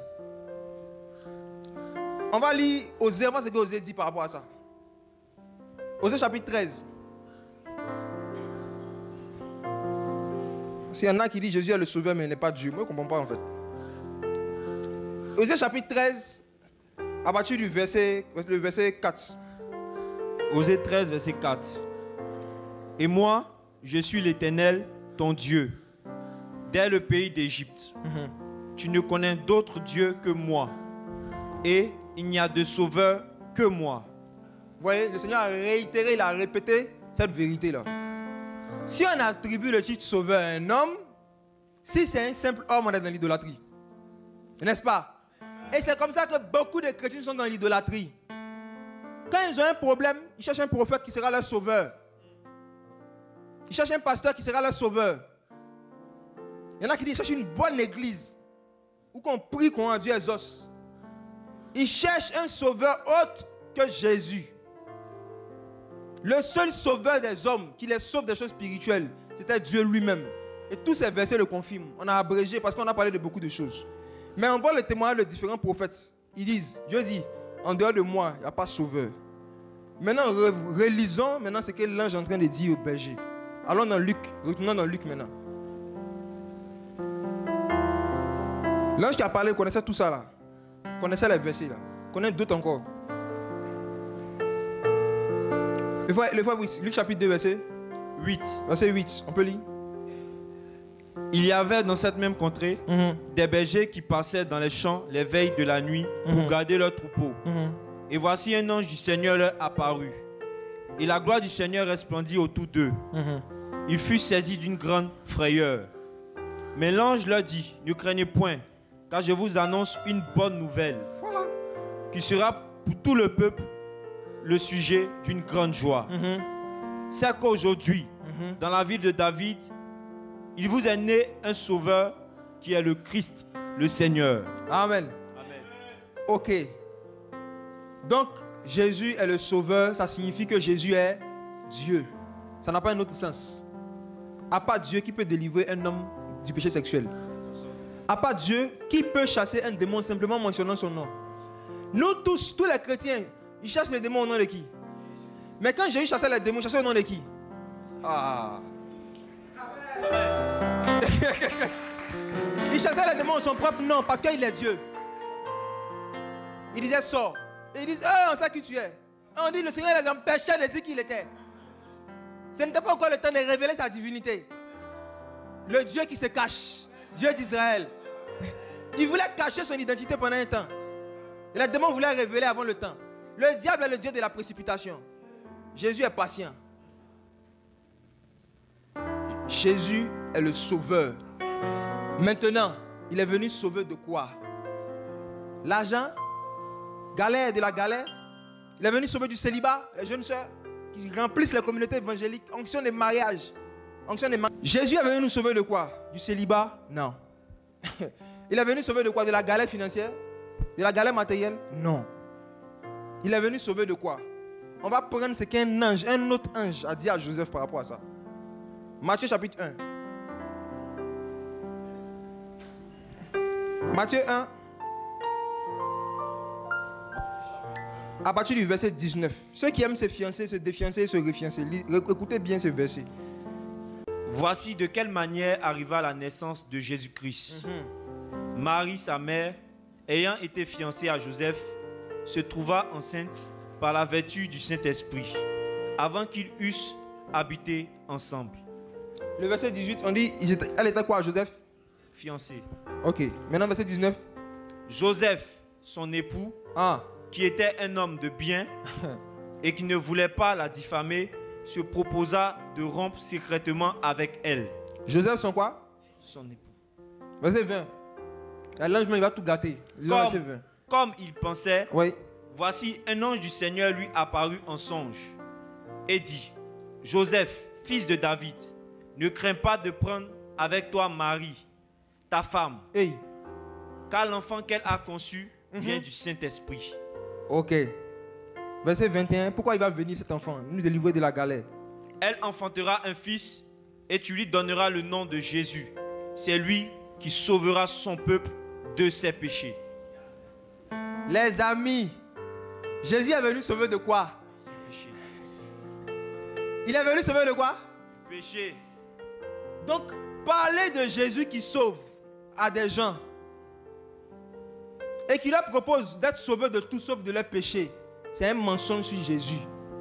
On va lire Osée, ce que Osée dit par rapport à ça. Osée chapitre 13. Parce qu'il y en a qui disent Jésus est le sauveur mais il n'est pas Dieu. Moi je ne comprends pas en fait. Osée chapitre 13, à partir du verset 4.
Osée 13, verset 4. Et moi, je suis l'Éternel, ton Dieu, dès le pays d'Égypte. Tu ne connais d'autre Dieu que moi, et il n'y a de sauveur que moi.
Vous voyez, le Seigneur a réitéré, il a répété cette vérité-là. Si on attribue le titre sauveur à un homme, si c'est un simple homme, on est dans l'idolâtrie. N'est-ce pas? Et c'est comme ça que beaucoup de chrétiens sont dans l'idolâtrie. Quand ils ont un problème, ils cherchent un prophète qui sera leur sauveur. Ils cherchent un pasteur qui sera leur sauveur. Il y en a qui disent, ils cherchent une bonne église où qu'on prie, qu'on a Dieu exauce. Ils cherchent un sauveur autre que Jésus. Le seul sauveur des hommes qui les sauve des choses spirituelles, c'était Dieu lui-même. Et tous ces versets le confirment. On a abrégé parce qu'on a parlé de beaucoup de choses. Mais on voit le témoignage de différents prophètes. Ils disent, Dieu dit, en dehors de moi, il n'y a pas de sauveur. Maintenant, relisons maintenant ce que l'ange est en train de dire au berger. Allons dans Luc, retournons dans Luc maintenant. L'ange qui a parlé connaissait tout ça là. Connaissait les versets là. Connaît d'autres encore. Le fois, Luc chapitre 2, verset
8.
Verset 8, on peut lire.
Il y avait dans cette même contrée des bergers qui passaient dans les champs les veilles de la nuit pour garder leurs troupeaux. Et voici un ange du Seigneur leur apparut. Et la gloire du Seigneur resplendit autour d'eux. Il fut saisi d'une grande frayeur. Mais l'ange leur dit, ne craignez point, car je vous annonce une bonne nouvelle.
Voilà.
Qui sera pour tout le peuple le sujet d'une grande joie. C'est qu'aujourd'hui, dans la ville de David, il vous est né un sauveur qui est le Christ, le Seigneur.
Amen.
Amen.
Ok. Donc, Jésus est le sauveur, ça signifie que Jésus est Dieu. Ça n'a pas un autre sens. À part Dieu qui peut délivrer un homme du péché sexuel. À part Dieu qui peut chasser un démon simplement en mentionnant son nom. Nous tous les chrétiens, ils chassent les démons au nom de qui? Mais quand Jésus chassait les démons, il chassait au nom de qui? Ah. Il chassait les démons en son propre nom parce qu'il est Dieu. Il disait sors. Et ils disent, on sait qui tu es. On dit, le Seigneur les empêchait de dire qui il était. Ce n'était pas encore le temps de révéler sa divinité. Le Dieu qui se cache, Dieu d'Israël. Il voulait cacher son identité pendant un temps. Et les démons voulaient révéler avant le temps. Le diable est le Dieu de la précipitation. Jésus est patient. Jésus est le sauveur. Maintenant, il est venu sauver de quoi? L'argent? Galère de la galère. Il est venu sauver du célibat, les jeunes sœurs qui remplissent les communautés évangéliques, onction des mariages. Jésus est venu nous sauver de quoi? Du célibat? Non. Il est venu sauver de quoi? De la galère financière? De la galère matérielle? Non. Il est venu sauver de quoi? On va prendre ce qu'un ange, un autre ange a dit à Joseph par rapport à ça. Matthieu chapitre 1. Matthieu 1. À partir du verset 19. Ceux qui aiment se fiancer, se défiancer, se refiancer. Écoutez bien ce verset.
Voici de quelle manière arriva la naissance de Jésus-Christ. Marie, sa mère, ayant été fiancée à Joseph, se trouva enceinte par la vertu du Saint-Esprit, avant qu'ils eussent habité ensemble.
Le verset 18, on dit, elle était quoi, Joseph?
Fiancée.
Ok. Maintenant, verset 19.
Joseph, son époux, qui était un homme de bien et qui ne voulait pas la diffamer, se proposa de rompre secrètement avec elle.
Joseph, son quoi?
Son époux.
Verset 20. L'ange, il va tout gâter.
Comme il pensait,
oui.
Voici un ange du Seigneur lui apparut en songe et dit, Joseph, fils de David, ne crains pas de prendre avec toi Marie, ta femme, car l'enfant qu'elle a conçu vient du Saint-Esprit.
Ok. Verset 21, pourquoi il va venir cet enfant, nous délivrer de la galère?
Elle enfantera un fils et tu lui donneras le nom de Jésus. C'est lui qui sauvera son peuple de ses péchés.
Les amis, Jésus est venu sauver de quoi?
Du péché.
Il est venu sauver de quoi?
Du péché.
Donc, parler de Jésus qui sauve à des gens et qui leur propose d'être sauvés de tout sauf de leur péché, c'est un mensonge sur Jésus.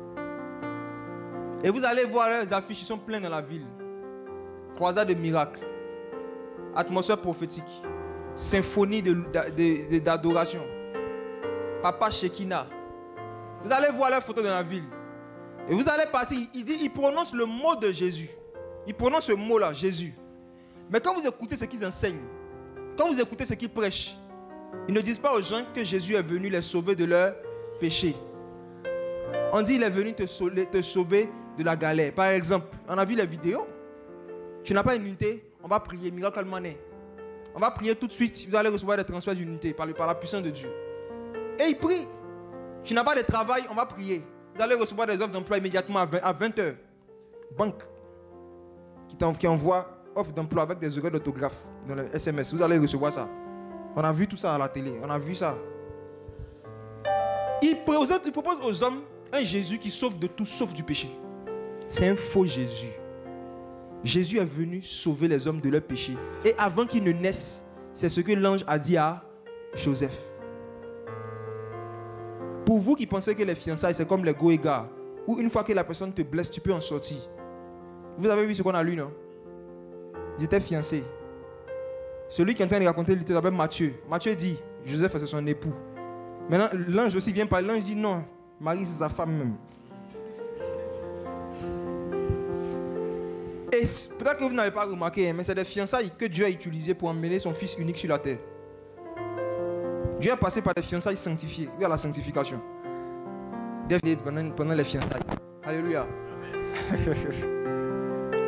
Et vous allez voir leurs affiches, ils sont pleins dans la ville. Croisade de miracles, atmosphère prophétique, symphonie d'adoration, Papa Shekinah. Vous allez voir leurs photos dans la ville. Et vous allez partir, il prononce le mot de Jésus. Il prononce ce mot-là, Jésus. Mais quand vous écoutez ce qu'ils enseignent, quand vous écoutez ce qu'ils prêchent, ils ne disent pas aux gens que Jésus est venu les sauver de leur péché. On dit il est venu te sauver de la galère. Par exemple, on a vu les vidéos. Tu n'as pas une unité, on va prier, miracle money. On va prier tout de suite, vous allez recevoir des transferts d'unité par la puissance de Dieu. Et il prie. Tu n'as pas de travail, on va prier. Vous allez recevoir des offres d'emploi immédiatement à 20h. Banque qui envoie offre d'emploi avec des erreurs d'autographe dans le SMS. Vous allez recevoir ça. On a vu tout ça à la télé. On a vu ça. Il propose aux hommes un Jésus qui sauve de tout sauf du péché. C'est un faux Jésus. Jésus est venu sauver les hommes de leur péché. Et avant qu'ils ne naissent, c'est ce que l'ange a dit à Joseph. Pour vous qui pensez que les fiançailles, c'est comme les goégas, où une fois que la personne te blesse, tu peux en sortir. Vous avez vu ce qu'on a lu, non? Ils étaient fiancés. Celui qui est en train de raconter l'histoire s'appelle Matthieu. Matthieu dit, Joseph c'est son époux. Maintenant, l'ange aussi vient parler. L'ange dit non, Marie c'est sa femme même. Et peut-être que vous n'avez pas remarqué, mais c'est des fiançailles que Dieu a utilisées pour emmener son Fils unique sur la terre. Dieu est passé par des fiançailles sanctifiées, vers la sanctification. Pendant les fiançailles. Alléluia.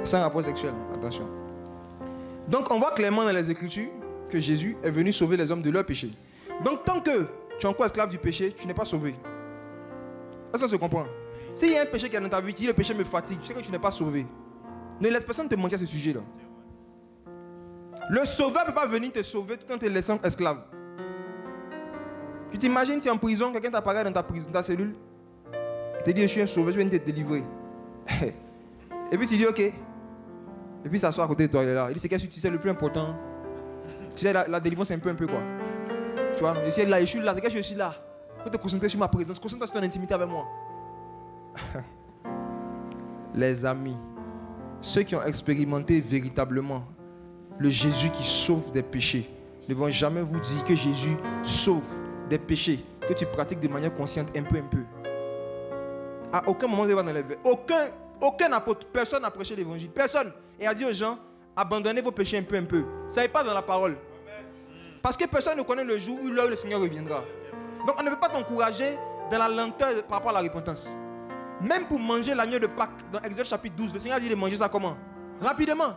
C'est un rapport sexuel, attention. Donc on voit clairement dans les Écritures que Jésus est venu sauver les hommes de leur péché. Donc tant que tu es encore esclave du péché, tu n'es pas sauvé. Ça se comprend. S'il y a un péché qui est dans ta vie, qui dit le péché me fatigue, tu sais que tu n'es pas sauvé. Ne laisse personne te mentir à ce sujet-là. Le sauveur ne peut pas venir te sauver tout en te laissant esclave. Tu t'imagines, tu es en prison, quelqu'un t'apparaît dans ta cellule, il te dit je suis un sauveur, je viens de te délivrer. Et puis tu dis ok. Et puis il s'assoit à côté de toi, il est là. Il dit c'est qu'est-ce que tu sais le plus important. Tu sais, la délivrance c'est un peu quoi. Tu vois, je suis là, c'est qu'est-ce que je suis là. Il faut te concentrer sur ma présence, concentre-toi sur ton intimité avec moi. Les amis, ceux qui ont expérimenté véritablement le Jésus qui sauve des péchés ne vont jamais vous dire que Jésus sauve des péchés que tu pratiques de manière consciente un peu. À aucun moment, vous allez dans les versets. Aucun apôtre, personne n'a prêché l'évangile. Personne. Et a dit aux gens, abandonnez vos péchés un peu. Ça n'est pas dans la parole. Parce que personne ne connaît le jour où le Seigneur reviendra. Donc on ne peut pas t'encourager dans la lenteur par rapport à la repentance. Même pour manger l'agneau de Pâques, dans Exode chapitre 12, le Seigneur a dit de manger ça comment? Rapidement.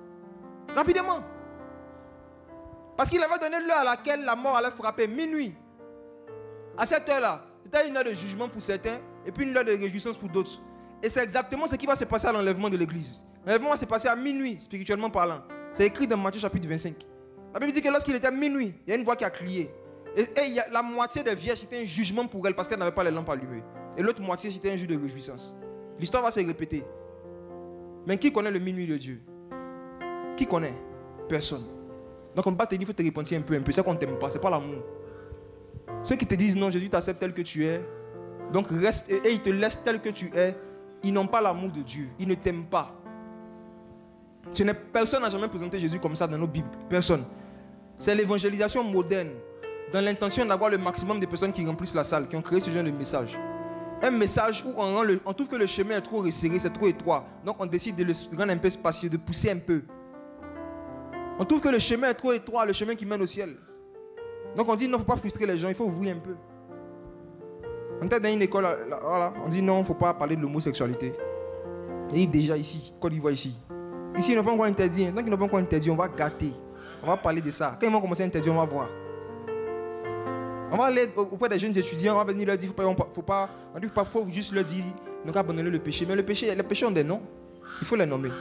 Parce qu'il avait donné l'heure à laquelle la mort allait frapper, minuit. À cette heure-là, c'était une heure de jugement pour certains et puis une heure de réjouissance pour d'autres. Et c'est exactement ce qui va se passer à l'enlèvement de l'église. L'enlèvement va se passer à minuit, spirituellement parlant. C'est écrit dans Matthieu chapitre 25. La Bible dit que lorsqu'il était minuit, il y a une voix qui a crié. Et la moitié des vierges, c'était un jugement pour elles parce qu'elles n'avaient pas les lampes allumées. Et l'autre moitié, c'était un jour de réjouissance. L'histoire va se répéter. Mais qui connaît le minuit de Dieu? Qui connaît? Personne. Donc on ne peut pas te dire qu'il faut te repentir un peu. C'est qu'on ne t'aime pas, ce n'est pas l'amour. Ceux qui te disent non, Jésus t'accepte tel que tu es, donc reste et ils te laissent tel que tu es, ils n'ont pas l'amour de Dieu. Ils ne t'aiment pas. Personne n'a jamais présenté Jésus comme ça dans nos Bibles. Personne. C'est l'évangélisation moderne, dans l'intention d'avoir le maximum de personnes qui remplissent la salle, qui ont créé ce genre de message. Un message où on trouve que le chemin est trop resserré, c'est trop étroit. Donc on décide de le rendre un peu spacieux, de pousser un peu. On trouve que le chemin est trop étroit, le chemin qui mène au ciel. Donc on dit non, il ne faut pas frustrer les gens, il faut ouvrir un peu. On était dans une école, voilà, on dit non, il ne faut pas parler de l'homosexualité. Et déjà ici, Côte d'Ivoire ici. Ici, ils n'ont pas encore interdit. Donc ils n'ont pas encore interdit, on va gâter. On va parler de ça. Quand ils vont commencer à interdire, on va voir. On va aller auprès des jeunes étudiants, on va venir leur dire, faut juste leur dire, ne pas abandonner le péché. Mais les péchés ont des noms. Il faut les nommer.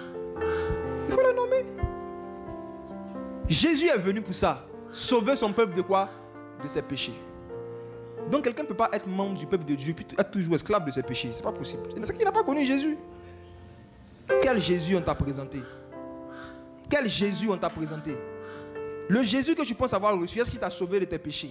Jésus est venu pour ça. Sauver son peuple de quoi? De ses péchés. Donc quelqu'un ne peut pas être membre du peuple de Dieu et être toujours esclave de ses péchés. Ce n'est pas possible. C'est qui n'a pas connu Jésus. Quel Jésus on t'a présenté? Quel Jésus on t'a présenté? Le Jésus que tu penses avoir reçu, est-ce qu'il t'a sauvé de tes péchés?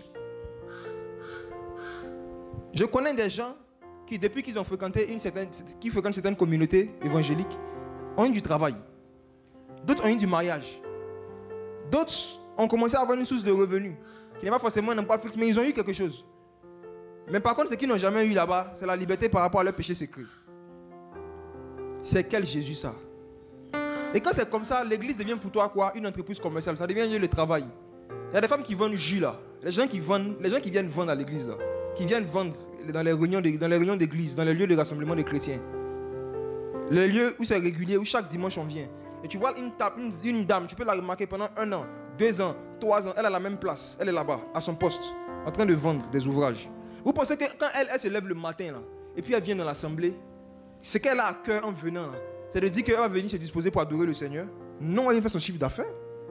Je connais des gens qui, depuis qu'ils ont fréquenté qui fréquentent certaines communautés évangéliques, ont eu du travail. D'autres ont eu du mariage. D'autres ont commencé à avoir une source de revenus, qui n'est pas forcément un emploi fixe, mais ils ont eu quelque chose. Mais par contre, ce qu'ils n'ont jamais eu là-bas, c'est la liberté par rapport à leur péché secret. C'est quel Jésus ça? Et quand c'est comme ça, l'église devient pour toi quoi? Une entreprise commerciale, ça devient un lieu de travail. Il y a des femmes qui vendent du jus là. Les gens qui viennent vendre à l'église là, qui viennent vendre dans les réunions d'église, dans les lieux de rassemblement des chrétiens. Les lieux où c'est régulier, où chaque dimanche on vient. Et tu vois une dame, tu peux la remarquer pendant 1 an, 2 ans, 3 ans, elle a la même place, elle est là-bas, à son poste, en train de vendre des ouvrages. Vous pensez que quand elle se lève le matin là, et puis elle vient dans l'assemblée, ce qu'elle a à cœur en venant là, c'est de dire qu'elle va venir se disposer pour adorer le Seigneur? Non, elle vient faire son chiffre d'affaires.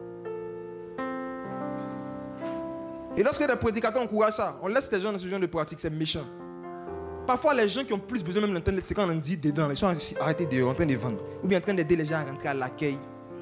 Et lorsque les prédicateurs encouragent ça, on laisse les gens dans ce genre de pratique, c'est méchant. Parfois, les gens qui ont plus besoin même d'entendre, c'est quand on dit dedans, ils sont arrêtés dehors, en train de vendre. Ou bien en train d'aider les gens à rentrer à l'accueil.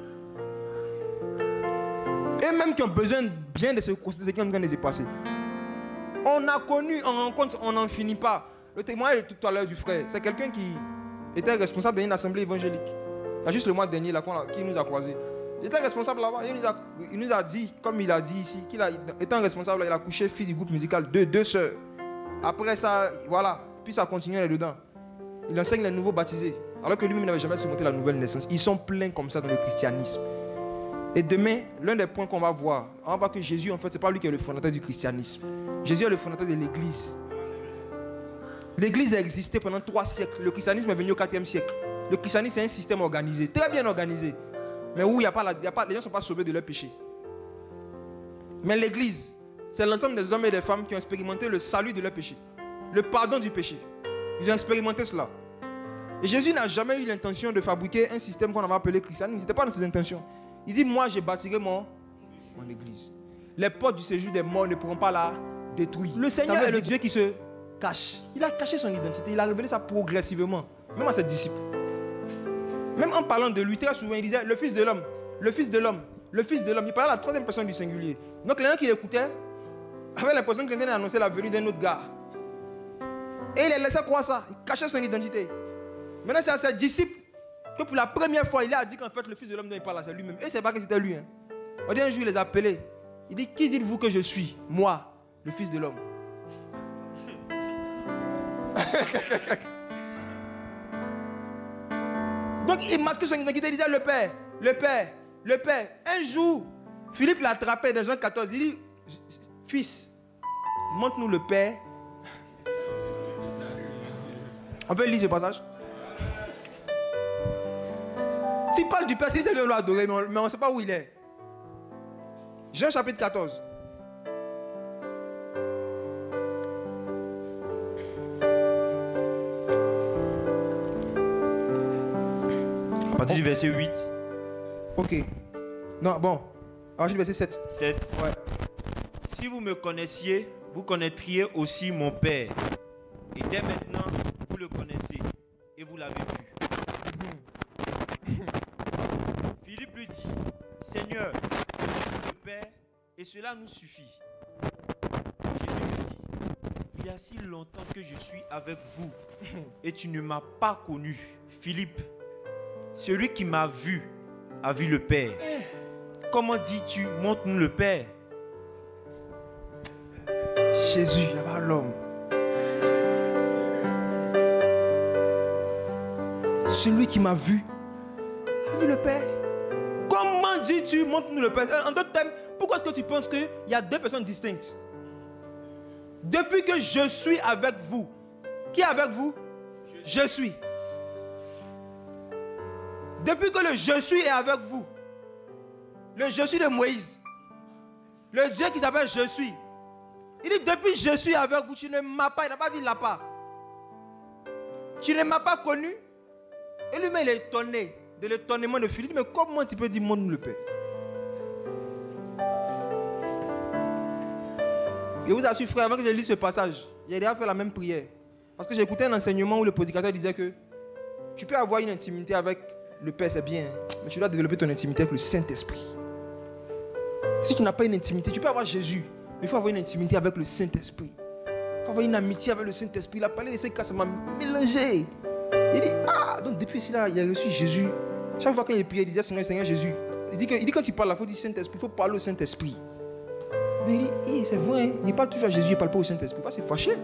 Et même qui ont besoin bien de se considérer ce qui est en train de se passer. On a connu, en rencontre, on n'en finit pas. Le témoignage de tout à l'heure du frère, c'est quelqu'un qui était responsable d'une assemblée évangélique. Il y a juste le mois dernier, là, qui nous a croisés. Il était responsable là-bas. Il nous a dit, comme il a dit ici, étant responsable, il a couché fille du groupe musical, deux sœurs. Après ça, voilà. Puis ça continue là-dedans. Il enseigne les nouveaux baptisés. Alors que lui-même n'avait jamais surmonté la nouvelle naissance. Ils sont pleins comme ça dans le christianisme. Et demain, l'un des points qu'on va voir, on va voir que Jésus, en fait, ce n'est pas lui qui est le fondateur du christianisme. Jésus est le fondateur de l'église. L'église a existé pendant 3 siècles. Le christianisme est venu au 4e siècle. Le christianisme, c'est un système organisé, très bien organisé. Mais où il y a pas, les gens ne sont pas sauvés de leur péché. Mais l'église, c'est l'ensemble des hommes et des femmes qui ont expérimenté le salut de leur péché. Le pardon du péché. Ils ont expérimenté cela. Et Jésus n'a jamais eu l'intention de fabriquer un système qu'on avait appelé christianisme. Ce n'était pas dans ses intentions. Il dit, moi je bâtirai mon église. Les portes du séjour des morts ne pourront pas la détruire. Le Seigneur est le Dieu qui se cache. Il a caché son identité. Il a révélé ça progressivement. Même à ses disciples. Même en parlant de lui, très souvent, il disait, le Fils de l'homme, le Fils de l'homme, le Fils de l'homme. Il parlait à la troisième personne du singulier. Donc les gens qui l'écoutaient avaient l'impression qu'il était annoncer la venue d'un autre gars. Et il les laissait croire ça. Il cachait son identité. Maintenant, c'est à ses disciples que pour la première fois, il a dit qu'en fait, le Fils de l'homme dont il parle, c'est lui-même. Et c'est pas que c'était lui. Hein. On dit un jour, il les a appelés. Il dit, qui dites-vous que je suis? Moi, le Fils de l'homme. Donc, il masquait son identité. Il disait, le Père, le Père, le Père. Un jour, Philippe l'a attrapé dans Jean 14. Il dit, fils, montre-nous le Père. On peut lire ce passage? S'il parle du Père, c'est lui qu'on doit adorer, mais on ne sait pas où il est. Jean chapitre 14.
À partir du verset 8.
Ok. Non, bon. À partir du verset 7.
7.
Ouais.
Si vous me connaissiez, vous connaîtriez aussi mon Père. Et dès maintenant, vous le connaissez et vous l'avez vu. Philippe lui dit, Seigneur, le Père, et cela nous suffit. Jésus lui dit, il y a si longtemps que je suis avec vous et tu ne m'as pas connu. Philippe, celui qui m'a vu a vu le Père. Comment dis-tu, montre-nous le Père?
Jésus, il n'y a pas l'homme. Celui qui m'a vu a vu le Père. Comment dis-tu, montre-nous le Père? En d'autres termes, pourquoi est-ce que tu penses qu'il y a deux personnes distinctes? Depuis que je suis avec vous, qui est avec vous? Je suis. Depuis que le je suis est avec vous, le je suis de Moïse, le Dieu qui s'appelle je suis, il dit depuis je suis avec vous, tu ne m'as pas, il n'a pas dit il n'a pas. Tu ne m'as pas connu. Et lui-même il est étonné de l'étonnement de Philippe. Mais comment tu peux dire montre-nous le Père? Je vous assure frère, avant que je lise ce passage, j'ai déjà fait la même prière. Parce que j'ai écouté un enseignement où le prédicateur disait que tu peux avoir une intimité avec le Père, c'est bien, mais tu dois développer ton intimité avec le Saint-Esprit. Si tu n'as pas une intimité, tu peux avoir Jésus, mais il faut avoir une intimité avec le Saint-Esprit. Il faut avoir une amitié avec le Saint-Esprit. Il a parlé de ces cas, ça m'a mélangé. Il dit, ah, donc depuis cela, il a reçu Jésus. Chaque fois qu'il priait, il disait, Seigneur, Seigneur Jésus. Il dit quand tu parles, il faut dire Saint-Esprit, il faut parler au Saint-Esprit. Il dit, c'est vrai, hein? Il parle toujours à Jésus, il ne parle pas au Saint-Esprit. C'est fâché.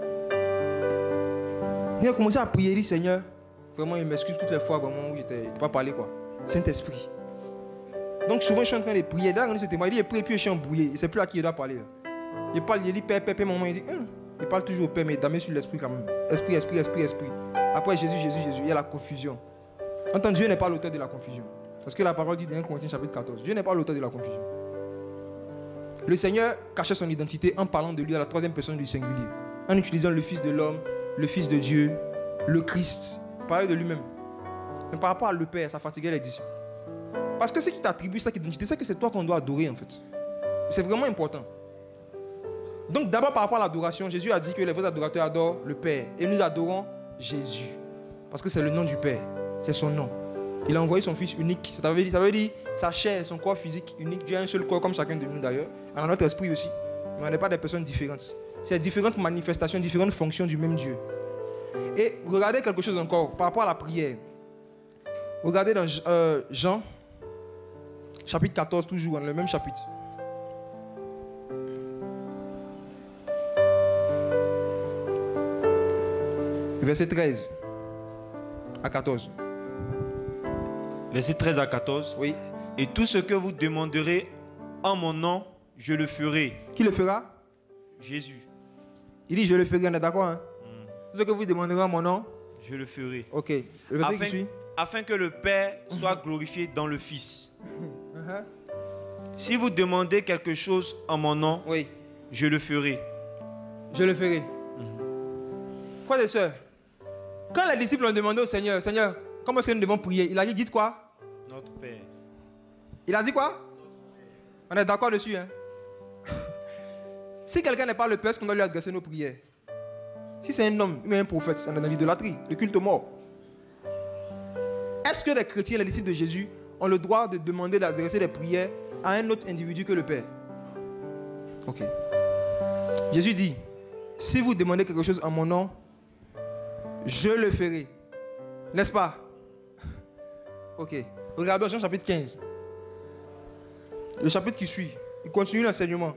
Il a commencé à prier, il dit, Seigneur, vraiment, il m'excuse toutes les fois vraiment, où je n'ai pas parlé, quoi. Saint-Esprit. Donc souvent, je suis en train de prier. Là, on dit ce témoin, il dit, il prie, puis je suis embrouillé. Il ne sait plus à qui il doit parler. Là. Il parle, il dit, Père, Père, Père, maman. Il dit, il parle toujours au Père, mais damé sur l'Esprit quand même. Esprit, Esprit, Esprit, Esprit. Après, Jésus, Jésus, Jésus, il y a la confusion. Entends, Dieu n'est pas l'auteur de la confusion. Parce que la parole dit dans 1 Corinthiens chapitre 14, Dieu n'est pas l'auteur de la confusion. Le Seigneur cachait son identité en parlant de lui à la troisième personne du singulier. En utilisant le Fils de l'homme, le Fils de Dieu, le Christ. Il parlait de lui-même. Mais par rapport à le Père, ça fatiguait les disciples. Parce que si tu t'attribues cette identité, c'est que c'est toi qu'on doit adorer en fait. C'est vraiment important. Donc d'abord par rapport à l'adoration, Jésus a dit que les vrais adorateurs adorent le Père. Et nous adorons Jésus. Parce que c'est le nom du Père. C'est son nom. Il a envoyé son Fils unique. Ça veut dire sa chair, son corps physique unique. Dieu a un seul corps comme chacun de nous d'ailleurs. On a notre esprit aussi. Mais on n'est pas des personnes différentes. C'est différentes manifestations, différentes fonctions du même Dieu. Et regardez quelque chose encore par rapport à la prière. Regardez dans Jean, chapitre 14, toujours, dans le même chapitre. Verset 13 à 14.
Verset 13 à 14.
Oui.
Et tout ce que vous demanderez en mon nom, je le ferai.
Qui le fera?
Jésus.
Il dit je le ferai, on est d'accord, hein? Tout ce que vous demanderez en mon nom,
je le ferai.
Ok. Le verset qui suit.
Afin que le Père soit glorifié dans le Fils. Si vous demandez quelque chose en mon nom,
Oui.
je le ferai.
Je le ferai. Frères et sœurs, quand les disciples ont demandé au Seigneur, Seigneur, comment est-ce que nous devons prier? Il a dit, dites quoi?
Notre Père.
Il a dit quoi? On est d'accord dessus, hein? Si quelqu'un n'est pas le Père, est-ce qu'on doit lui adresser nos prières? Si c'est un homme, mais un prophète, c'est dans l'idolâtrie, le culte mort. Est-ce que les chrétiens, les disciples de Jésus, ont le droit de demander d'adresser des prières à un autre individu que le Père? Ok. Jésus dit, si vous demandez quelque chose en mon nom, je le ferai. N'est-ce pas? Ok. Regardons Jean chapitre 15. Le chapitre qui suit. Il continue l'enseignement.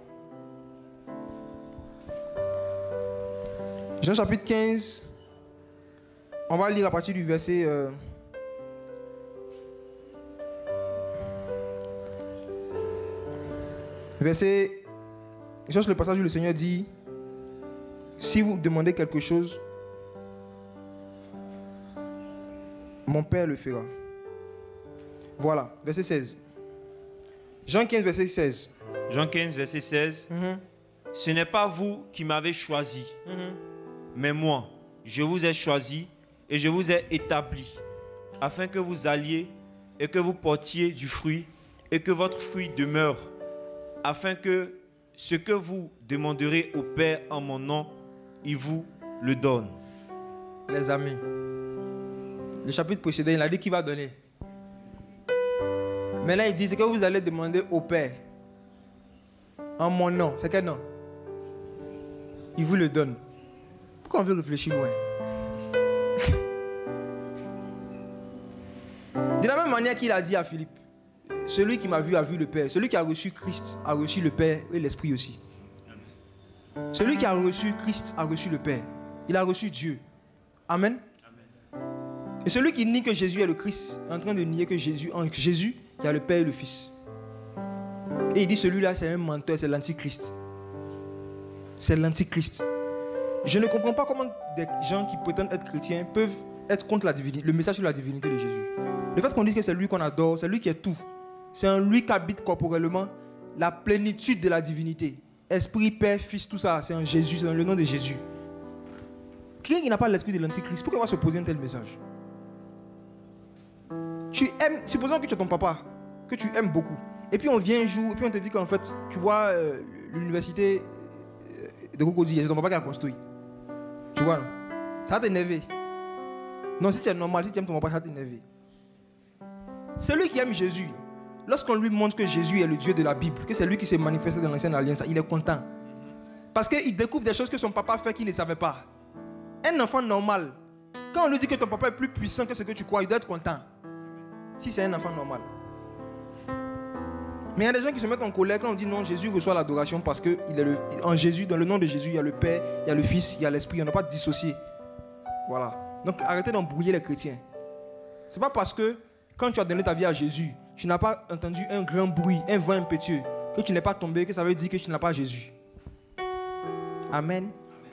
Jean chapitre 15. On va lire à partir du verset... Verset... Je cherche le passage où le Seigneur dit... Si vous demandez quelque chose, mon Père le fera. Voilà, verset 16. Jean 15, verset 16.
Jean 15, verset 16. Ce n'est pas vous qui m'avez choisi, mais moi, je vous ai choisi et je vous ai établi, afin que vous alliez et que vous portiez du fruit et que votre fruit demeure, afin que ce que vous demanderez au Père en mon nom, il vous le donne.
Les amis, le chapitre précédent, il a dit qu'il va donner. Mais là, il dit, ce que vous allez demander au Père en mon nom, c'est quel nom? Il vous le donne. Pourquoi on veut réfléchir loin? De la même manière qu'il a dit à Philippe, celui qui m'a vu a vu le Père. Celui qui a reçu Christ a reçu le Père et l'Esprit aussi. Celui qui a reçu Christ a reçu le Père. Il a reçu Dieu. Amen. Et celui qui nie que Jésus est le Christ est en train de nier que en Jésus, il y a le Père et le Fils. Et il dit celui-là, c'est un menteur, c'est l'antichrist. C'est l'antichrist. Je ne comprends pas comment des gens qui prétendent être chrétiens peuvent être contre la divinité, le message sur la divinité de Jésus. Le fait qu'on dise que c'est lui qu'on adore, c'est lui qui est tout. C'est en lui qu'habite corporellement la plénitude de la divinité. Esprit, Père, Fils, tout ça, c'est en Jésus, c'est dans le nom de Jésus. Quelqu'un qui n'a pas l'esprit de l'antichrist, pourquoi il va se poser un tel message? Tu aimes, supposons que tu es ton papa, que tu aimes beaucoup. Et puis on vient un jour, et puis on te dit qu'en fait, tu vois, l'université de Cocody, c'est ton papa qui a construit. Tu vois, non? Ça va t'énerver. Non, si tu es normal, si tu aimes ton papa, ça va t'énerver. Celui qui aime Jésus, lorsqu'on lui montre que Jésus est le Dieu de la Bible, que c'est lui qui s'est manifesté dans l'ancienne alliance, il est content. Parce qu'il découvre des choses que son papa fait qu'il ne savait pas. Un enfant normal, quand on lui dit que ton papa est plus puissant que ce que tu crois, il doit être content. Si c'est un enfant normal. Mais il y a des gens qui se mettent en colère quand on dit non, Jésus reçoit l'adoration parce que en Jésus, dans le nom de Jésus, il y a le Père, il y a le Fils, il y a l'Esprit, on n'a pas dissocié. Voilà. Donc arrêtez d'embrouiller les chrétiens. C'est pas parce que quand tu as donné ta vie à Jésus, tu n'as pas entendu un grand bruit, un vent impétueux, que tu n'es pas tombé, que ça veut dire que tu n'as pas Jésus. Amen.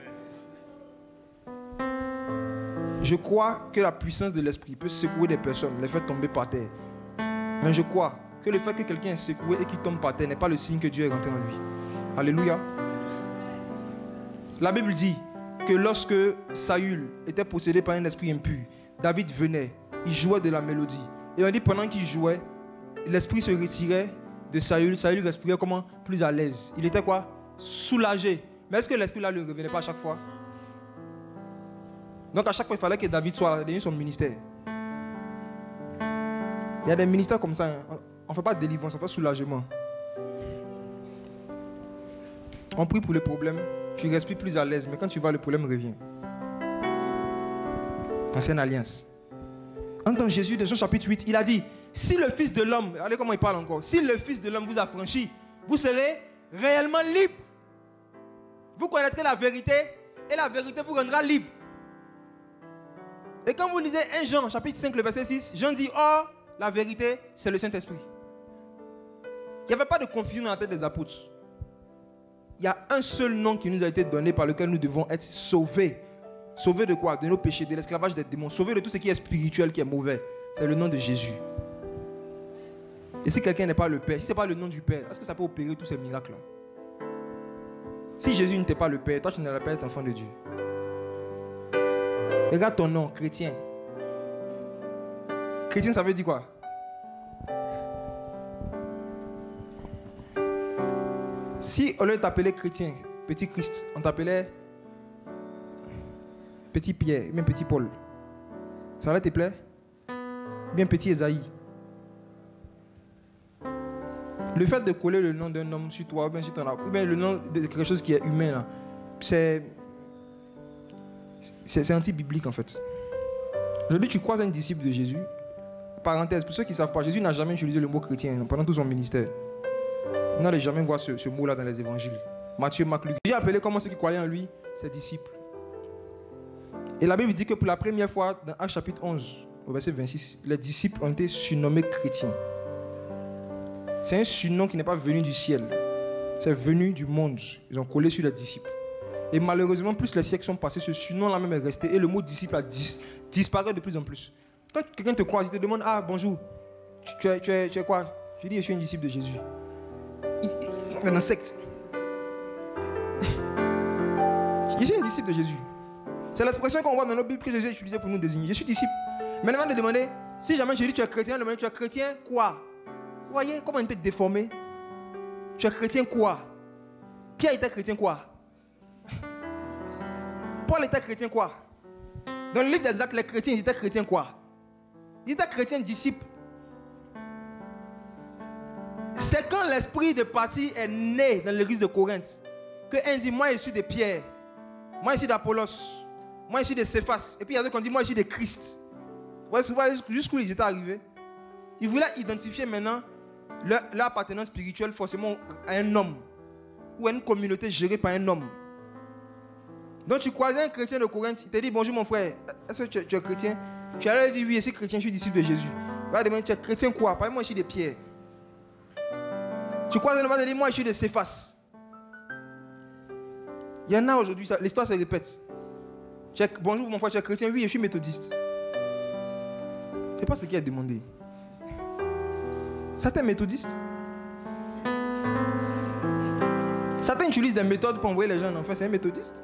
Je crois que la puissance de l'esprit peut secouer des personnes, les faire tomber par terre. Mais je crois que le fait que quelqu'un est secoué et qu'il tombe par terre n'est pas le signe que Dieu est rentré en lui. Alléluia. La Bible dit que lorsque Saül était possédé par un esprit impur, David venait, il jouait de la mélodie. Et on dit pendant qu'il jouait, l'esprit se retirait de Saül. Saül respirait comment? Plus à l'aise. Il était quoi? Soulagé. Mais est-ce que l'esprit là ne revenait pas à chaque fois? Donc à chaque fois, il fallait que David soit dans son ministère. Il y a des ministères comme ça. Hein. On ne fait pas de délivrance, on fait soulagement. On prie pour le problème, tu respires plus à l'aise, mais quand tu vas, le problème revient. Ancienne alliance. Dans Jésus de Jean chapitre 8, il a dit, si le Fils de l'homme, regardez comment il parle encore, si le Fils de l'homme vous a franchi, vous serez réellement libre. Vous connaîtrez la vérité et la vérité vous rendra libre. Et quand vous lisez 1 Jean chapitre 5, le verset 6, Jean dit, oh, la vérité, c'est le Saint-Esprit. Il n'y avait pas de confusion dans la tête des apôtres. Il y a un seul nom qui nous a été donné par lequel nous devons être sauvés. Sauvé de quoi? De nos péchés, de l'esclavage des démons. Sauvé de tout ce qui est spirituel, qui est mauvais. C'est le nom de Jésus. Et si quelqu'un n'est pas le Père, si ce n'est pas le nom du Père, est-ce que ça peut opérer tous ces miracles-là? Si Jésus n'était pas le Père, toi tu n'allais pas être enfant de Dieu. Regarde ton nom, chrétien. Chrétien, ça veut dire quoi? Si au lieu de t'appeler chrétien, petit Christ, on t'appelait petit Pierre, même petit Paul, ça allait te plaire? Bien petit Esaïe. Le fait de coller le nom d'un homme sur toi, ou bien sur ton ou bien le nom de quelque chose qui est humain, là, c'est anti-biblique en fait. Aujourd'hui, tu croises un disciple de Jésus. Parenthèse, pour ceux qui ne savent pas, Jésus n'a jamais utilisé le mot chrétien pendant tout son ministère. Vous n'allez jamais voir ce mot-là dans les évangiles. Matthieu, Marc, Luc. Jésus appelait comment ceux qui croyaient en lui ses disciples. Et la Bible dit que pour la première fois, dans Actes chapitre 11, au verset 26, les disciples ont été surnommés chrétiens. C'est un surnom qui n'est pas venu du ciel. C'est venu du monde. Ils ont collé sur les disciples. Et malheureusement, plus les siècles sont passés, ce surnom-là même est resté. Et le mot disciple disparaît de plus en plus. Quand quelqu'un te croise, il te demande, ah bonjour, tu es quoi? Je dis, je suis un disciple de Jésus. Il est dans une secte. Je suis un disciple de Jésus. C'est l'expression qu'on voit dans nos Bibles que Jésus a utilisée pour nous désigner. Je suis disciple. Maintenant, on va te demander, si jamais je dis tu es chrétien, tu es chrétien quoi? Vous voyez comment on était déformé? Tu es chrétien quoi? Pierre était chrétien quoi? Paul était chrétien quoi? Dans le livre des Actes, les chrétiens, ils étaient chrétiens quoi? Ils étaient chrétiens disciples. C'est quand l'esprit de parti est né dans l'église de Corinthe que un dit, moi je suis de Pierre, moi je suis d'Apollos, moi je suis de Céphas. Et puis il y a d'autres qui ont dit, moi je suis de Christ. Vous voyez jusqu'où ils étaient arrivés. Ils voulaient identifier maintenant leur appartenance spirituelle forcément à un homme ou à une communauté gérée par un homme. Donc tu croisais un chrétien de Corinthe, il te dit, bonjour mon frère, est-ce que tu es chrétien? Tu allais dire, oui, je suis chrétien, je suis disciple de Jésus. Il va demander, tu es chrétien quoi? Par exemple, moi je suis de Pierre. Tu croises un homme, il va te dire, moi je suis de Céphas. Il y en a aujourd'hui, l'histoire se répète. Bonjour mon frère, tu es chrétien? Oui, je suis méthodiste. Ce n'est pas ce qui est demandé. Certains méthodistes, certains utilisent des méthodes pour envoyer les gens en enfer. C'est un méthodiste.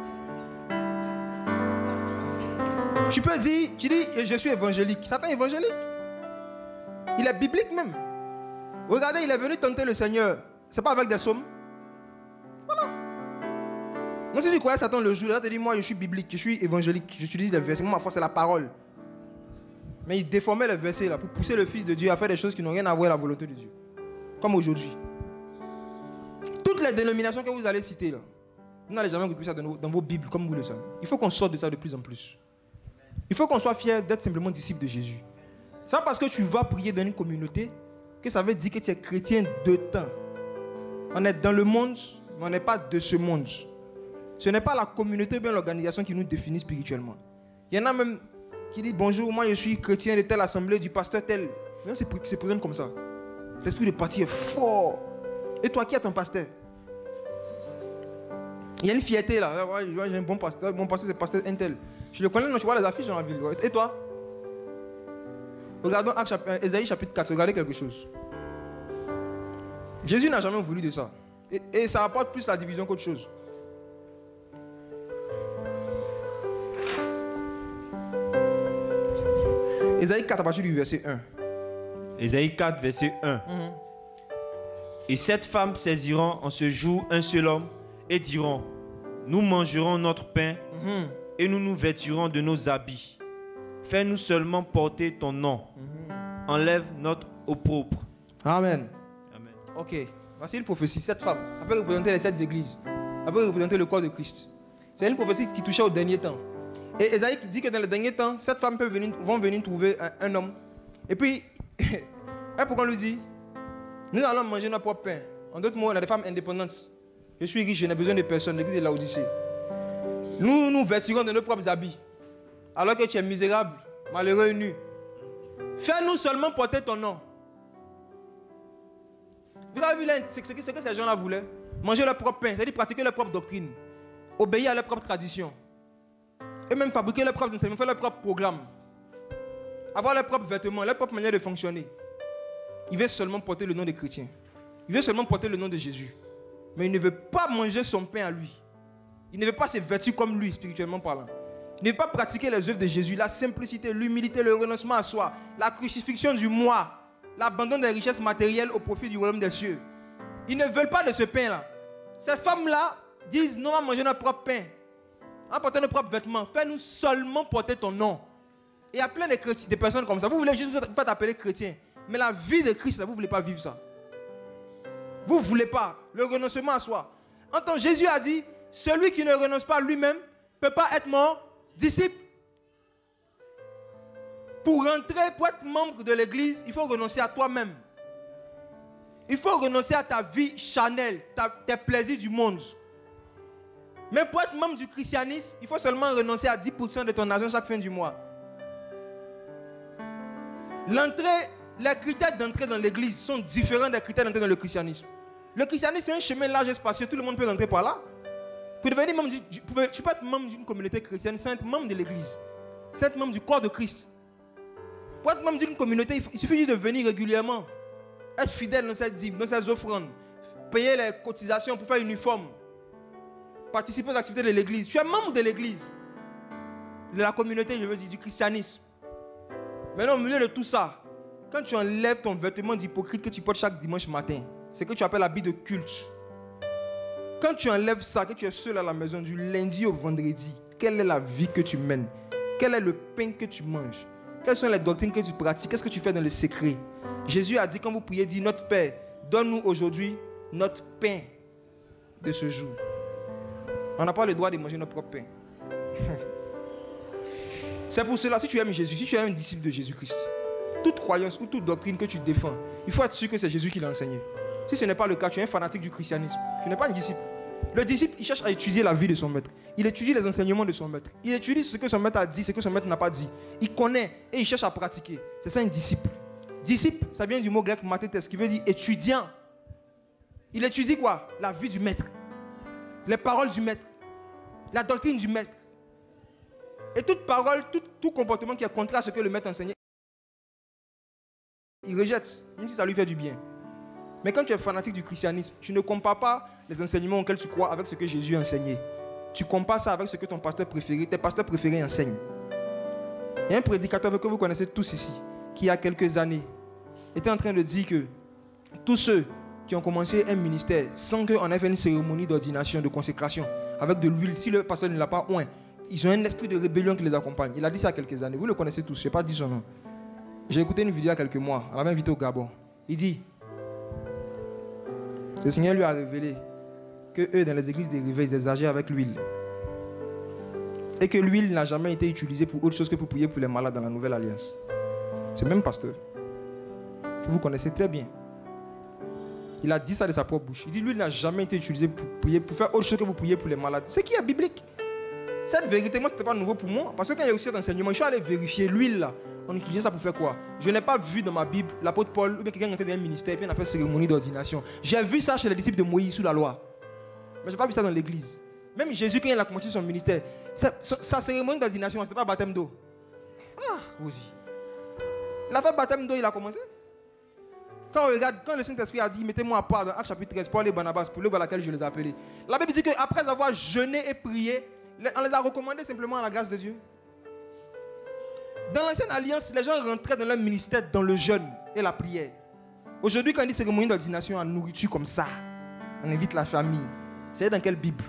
Tu peux dire, tu dis, je suis évangélique. Certains évangéliques. Il est biblique même. Regardez, il est venu tenter le Seigneur. C'est pas avec des psaumes. Voilà. Moi, si tu croyais Satan le jour, là, tu dis, moi, je suis biblique, je suis évangélique, j'utilise les versets. Moi, ma foi, c'est la parole. Mais il déformait les versets là, pour pousser le Fils de Dieu à faire des choses qui n'ont rien à voir avec la volonté de Dieu. Comme aujourd'hui. Toutes les dénominations que vous allez citer là, vous n'allez jamais retrouver ça dans vos Bibles, comme vous le savez. Il faut qu'on sorte de ça de plus en plus. Il faut qu'on soit fier d'être simplement disciple de Jésus. C'est pas parce que tu vas prier dans une communauté que ça veut dire que tu es chrétien de temps. On est dans le monde, mais on n'est pas de ce monde. Ce n'est pas la communauté ou bien l'organisation qui nous définit spirituellement. Il y en a même qui disent bonjour, moi je suis chrétien de telle assemblée, du pasteur tel. Mais c'est présent comme ça. L'esprit de parti est fort. Et toi, qui est ton pasteur? Il y a une fierté là. J'ai un bon pasteur. Mon pasteur, c'est pasteur Intel. Je le connais, non, tu vois les affiches dans la ville. Et toi? Regardons Ésaïe chapitre 4. Regardez quelque chose. Jésus n'a jamais voulu de ça. Et ça apporte plus la division qu'autre chose. Ésaïe 4 à partir du verset 1.
Ésaïe 4, verset 1. Et 7 femmes saisiront en ce jour un seul homme et diront, nous mangerons notre pain et nous nous vêtirons de nos habits. Fais-nous seulement porter ton nom. Enlève notre opprobre.
Amen.
Amen.
Ok, voici une prophétie. 7 femmes. Ça peut représenter les 7 églises. Ça peut représenter le corps de Christ. C'est une prophétie qui touchait au dernier temps. Et Ésaïe dit que dans le dernier temps, 7 femmes vont venir trouver un homme. Et puis, pourquoi on lui dit, nous allons manger notre propre pain. En d'autres mots, on a des femmes indépendantes. Je suis riche, je n'ai besoin de personne. L'église est Laodicée. Nous nous vêtirons de nos propres habits. Alors que tu es misérable, malheureux et nu. Fais-nous seulement porter ton nom. Vous avez vu ce que ces gens-là voulaient? Manger leur propre pain, c'est-à-dire pratiquer leur propre doctrine. Obéir à leur propre tradition. Et même fabriquer leurs propres enseignements, faire leurs propres programmes. Avoir leurs propres vêtements, leur propre manière de fonctionner. Il veut seulement porter le nom des chrétiens. Il veut seulement porter le nom de Jésus. Mais il ne veut pas manger son pain à lui. Il ne veut pas se vêtir comme lui, spirituellement parlant. Il ne veut pas pratiquer les œuvres de Jésus, la simplicité, l'humilité, le renoncement à soi, la crucifixion du moi, l'abandon des richesses matérielles au profit du royaume des cieux. Ils ne veulent pas de ce pain-là. Ces femmes-là disent, non, on va manger notre propre pain. On va porter nos propres vêtements. Fais-nous seulement porter ton nom. Et il y a plein de chrétiens, des personnes comme ça. Vous voulez juste vous faire appeler chrétien. Mais la vie de Christ, vous ne voulez pas vivre ça. Vous ne voulez pas. Le renoncement à soi. Entends, Jésus a dit, celui qui ne renonce pas à lui-même ne peut pas être mon disciple. Pour rentrer, pour être membre de l'église, il faut renoncer à toi-même. Il faut renoncer à ta vie charnelle, tes plaisirs du monde. Mais pour être membre du christianisme, il faut seulement renoncer à 10% de ton argent chaque fin du mois. Les critères d'entrée dans l'église sont différents des critères d'entrée dans le christianisme. Le christianisme est un chemin large et spacieux, tout le monde peut rentrer par là. Pour devenir membre, tu peux être membre d'une communauté chrétienne sans être membre de l'église, sans être membre du corps de Christ. Pour être membre d'une communauté, il suffit juste de venir régulièrement, être fidèle dans ses dîmes, dans ses offrandes, payer les cotisations pour faire uniforme, participer aux activités de l'église. Tu es membre de l'église, de la communauté, je veux dire, du christianisme. Maintenant, au milieu de tout ça, quand tu enlèves ton vêtement d'hypocrite que tu portes chaque dimanche matin, c'est que tu appelles l'habit de culte. Quand tu enlèves ça, que tu es seul à la maison du lundi au vendredi, quelle est la vie que tu mènes? Quel est le pain que tu manges? Quelles sont les doctrines que tu pratiques? Qu'est-ce que tu fais dans le secret? Jésus a dit, quand vous priez, dit, notre Père, donne-nous aujourd'hui notre pain de ce jour. On n'a pas le droit de manger notre propre pain. C'est pour cela, si tu aimes Jésus, si tu es un disciple de Jésus-Christ, toute croyance ou toute doctrine que tu défends, il faut être sûr que c'est Jésus qui l'a enseigné. Si ce n'est pas le cas, tu es un fanatique du christianisme. Tu n'es pas un disciple. Le disciple, il cherche à étudier la vie de son maître. Il étudie les enseignements de son maître. Il étudie ce que son maître a dit, ce que son maître n'a pas dit. Il connaît et il cherche à pratiquer. C'est ça un disciple. Disciple, ça vient du mot grec mathetes, qui veut dire étudiant. Il étudie quoi? La vie du maître. Les paroles du maître. La doctrine du maître. Et toute parole, tout comportement qui est contraire à ce que le maître enseignait, il rejette, même si ça lui fait du bien. Mais quand tu es fanatique du christianisme, tu ne compares pas les enseignements auxquels tu crois avec ce que Jésus a enseigné. Tu compares ça avec ce que ton pasteur préféré, tes pasteurs préférés enseignent. Il y a un prédicateur que vous connaissez tous ici, qui il y a quelques années était en train de dire que tous ceux qui ont commencé un ministère sans qu'on ait fait une cérémonie d'ordination, de consécration, avec de l'huile, si le pasteur ne l'a pas oint, ils ont un esprit de rébellion qui les accompagne. Il a dit ça il y a quelques années. Vous le connaissez tous, je n'ai pas dit son nom. J'ai écouté une vidéo il y a quelques mois. On l'avait invité au Gabon. Il dit, le Seigneur lui a révélé que eux, dans les églises des réveils, ils exagèrent avec l'huile. Et que l'huile n'a jamais été utilisée pour autre chose que pour prier pour les malades dans la Nouvelle Alliance. C'est le même pasteur que vous connaissez très bien. Il a dit ça de sa propre bouche. Il dit, l'huile n'a jamais été utilisée pour prier, pour faire autre chose que pour prier pour les malades. C'est qui est biblique. Cette vérité, moi, ce n'était pas nouveau pour moi. Parce que quand il y a aussi cet enseignement, je suis allé vérifier l'huile là. On utilisait ça pour faire quoi? Je n'ai pas vu dans ma Bible l'apôtre Paul ou bien quelqu'un qui était dans un ministère et puis on a fait cérémonie d'ordination. J'ai vu ça chez les disciples de Moïse sous la loi. Mais je n'ai pas vu ça dans l'église. Même Jésus, quand il a commencé son ministère, sa cérémonie d'ordination, ce n'était pas baptême d'eau. Ah, aussi. Il a fait baptême d'eau, il a commencé. Quand on regarde, quand le Saint-Esprit a dit, mettez-moi à part dans Actes chapitre 13, Paul et Barnabas, pour l'œuvre à laquelle je les ai appelés. La Bible dit qu'après avoir jeûné et prié, on les a recommandés simplement à la grâce de Dieu. Dans l'ancienne alliance, les gens rentraient dans leur ministère dans le jeûne et la prière. Aujourd'hui, quand on dit cérémonie d'ordination en nourriture comme ça, on invite la famille. C'est dans quelle Bible?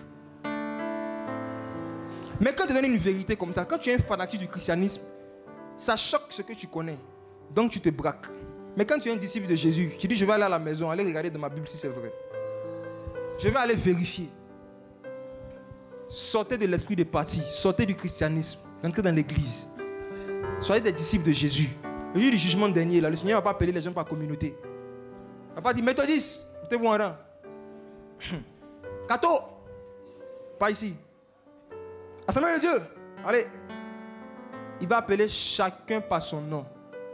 Mais quand tu donnes une vérité comme ça, quand tu es un fanatique du christianisme, ça choque ce que tu connais. Donc tu te braques. Mais quand tu es un disciple de Jésus, tu dis je vais aller à la maison, aller regarder dans ma Bible si c'est vrai. Je vais aller vérifier. Sortez de l'esprit de parti, sortez du christianisme, entrez dans l'église. Soyez des disciples de Jésus. Le jour du jugement dernier, là, le Seigneur ne va pas appeler les gens par communauté. Il ne va pas dire méthodistes, mettez-vous en rang. Cato, pas ici. Assemblée de Dieu, allez. Il va appeler chacun par son nom.